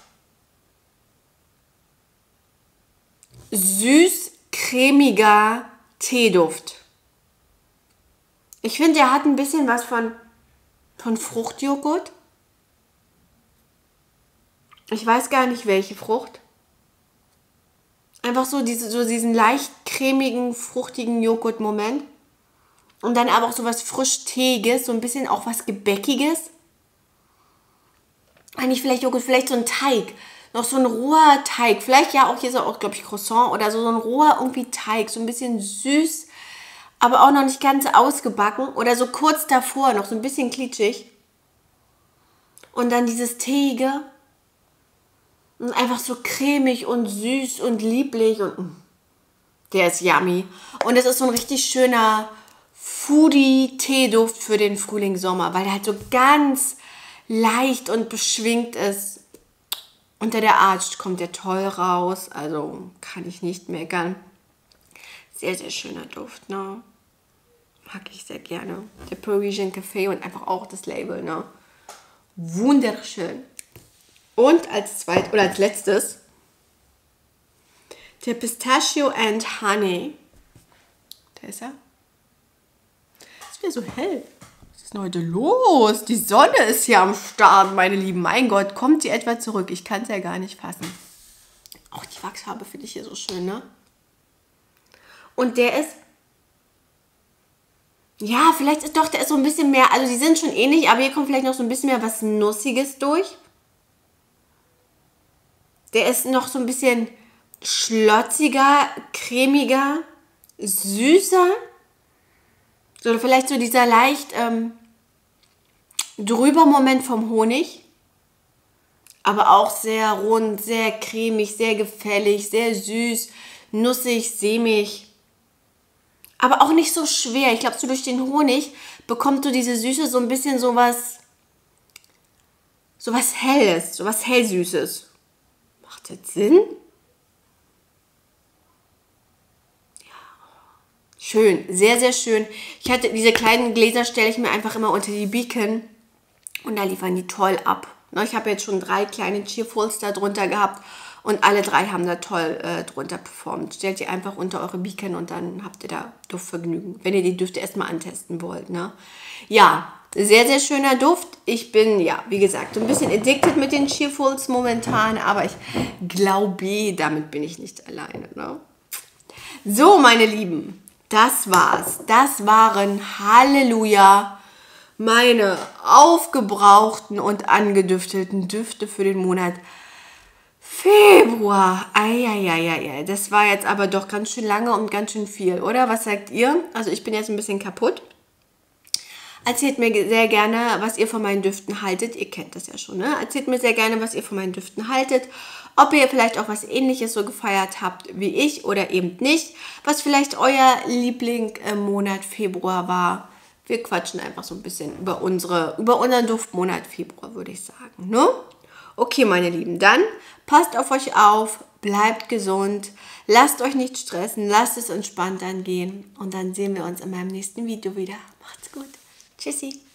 süß-cremiger Teeduft. Ich finde, der hat ein bisschen was von, von Fruchtjoghurt. Ich weiß gar nicht, welche Frucht. Einfach so, diese, so diesen leicht cremigen, fruchtigen Joghurt-Moment. Und dann aber auch so was frisch-teiges, so ein bisschen auch was Gebäckiges. Eigentlich vielleicht Joghurt, vielleicht so ein Teig. Noch so ein roher Teig. Vielleicht ja auch hier so auch, glaube ich, Croissant oder so, so ein roher irgendwie Teig. So ein bisschen süß, aber auch noch nicht ganz ausgebacken. Oder so kurz davor, noch so ein bisschen klitschig. Und dann dieses Teige. Und einfach so cremig und süß und lieblich. Und der ist yummy. Und es ist so ein richtig schöner Foodie-Teeduft für den Frühling, Sommer. Weil der halt so ganz leicht und beschwingt ist. Unter der Arch kommt der toll raus. Also kann ich nicht meckern. Sehr, sehr schöner Duft, ne? Mag ich sehr gerne. Der Parisian Café und einfach auch das Label, ne? Wunderschön. Und als zweites oder als letztes der Pistachio and Honey. Da ist er. Es wäre so hell. Was ist denn heute los? Die Sonne ist hier am Start, meine Lieben. Mein Gott, kommt sie etwa zurück? Ich kann es ja gar nicht fassen. Auch die Wachsfarbe finde ich hier so schön, ne? Und der ist, ja, vielleicht ist doch, der ist so ein bisschen mehr, also die sind schon ähnlich, aber hier kommt vielleicht noch so ein bisschen mehr was Nussiges durch. Der ist noch so ein bisschen schlotziger, cremiger, süßer. So vielleicht so dieser leicht ähm, drüber Moment vom Honig. Aber auch sehr rund, sehr cremig, sehr gefällig, sehr süß, nussig, sämig. Aber auch nicht so schwer. Ich glaube, so durch den Honig bekommt du diese Süße so ein bisschen sowas, sowas Helles, sowas Hellsüßes. Macht das Sinn? Ja. Schön, sehr, sehr schön. Ich hatte diese kleinen Gläser, stelle ich mir einfach immer unter die Beacon und da liefern die toll ab. Ich habe jetzt schon drei kleine Cheerfuls da drunter gehabt und alle drei haben da toll äh, drunter performt. Stellt die einfach unter eure Beacon und dann habt ihr da Duftvergnügen, wenn ihr die Düfte erstmal antesten wollt. Ne? Ja, sehr, sehr schöner Duft. Ich bin, ja, wie gesagt, so ein bisschen addicted mit den Cheerfuls momentan, aber ich glaube, damit bin ich nicht alleine. Ne? So, meine Lieben, das war's. Das waren, Halleluja, meine aufgebrauchten und angedüftelten Düfte für den Monat Februar. Eieieiei, das war jetzt aber doch ganz schön lange und ganz schön viel, oder? Was sagt ihr? Also ich bin jetzt ein bisschen kaputt. Erzählt mir sehr gerne, was ihr von meinen Düften haltet. Ihr kennt das ja schon, ne? Erzählt mir sehr gerne, was ihr von meinen Düften haltet. Ob ihr vielleicht auch was Ähnliches so gefeiert habt wie ich oder eben nicht. Was vielleicht euer Liebling im Monat Februar war. Wir quatschen einfach so ein bisschen über, unsere, über unseren Duftmonat Februar, würde ich sagen, ne? Okay, meine Lieben, dann passt auf euch auf, bleibt gesund, lasst euch nicht stressen, lasst es entspannt angehen und dann sehen wir uns in meinem nächsten Video wieder. Macht's gut. Tschüssi.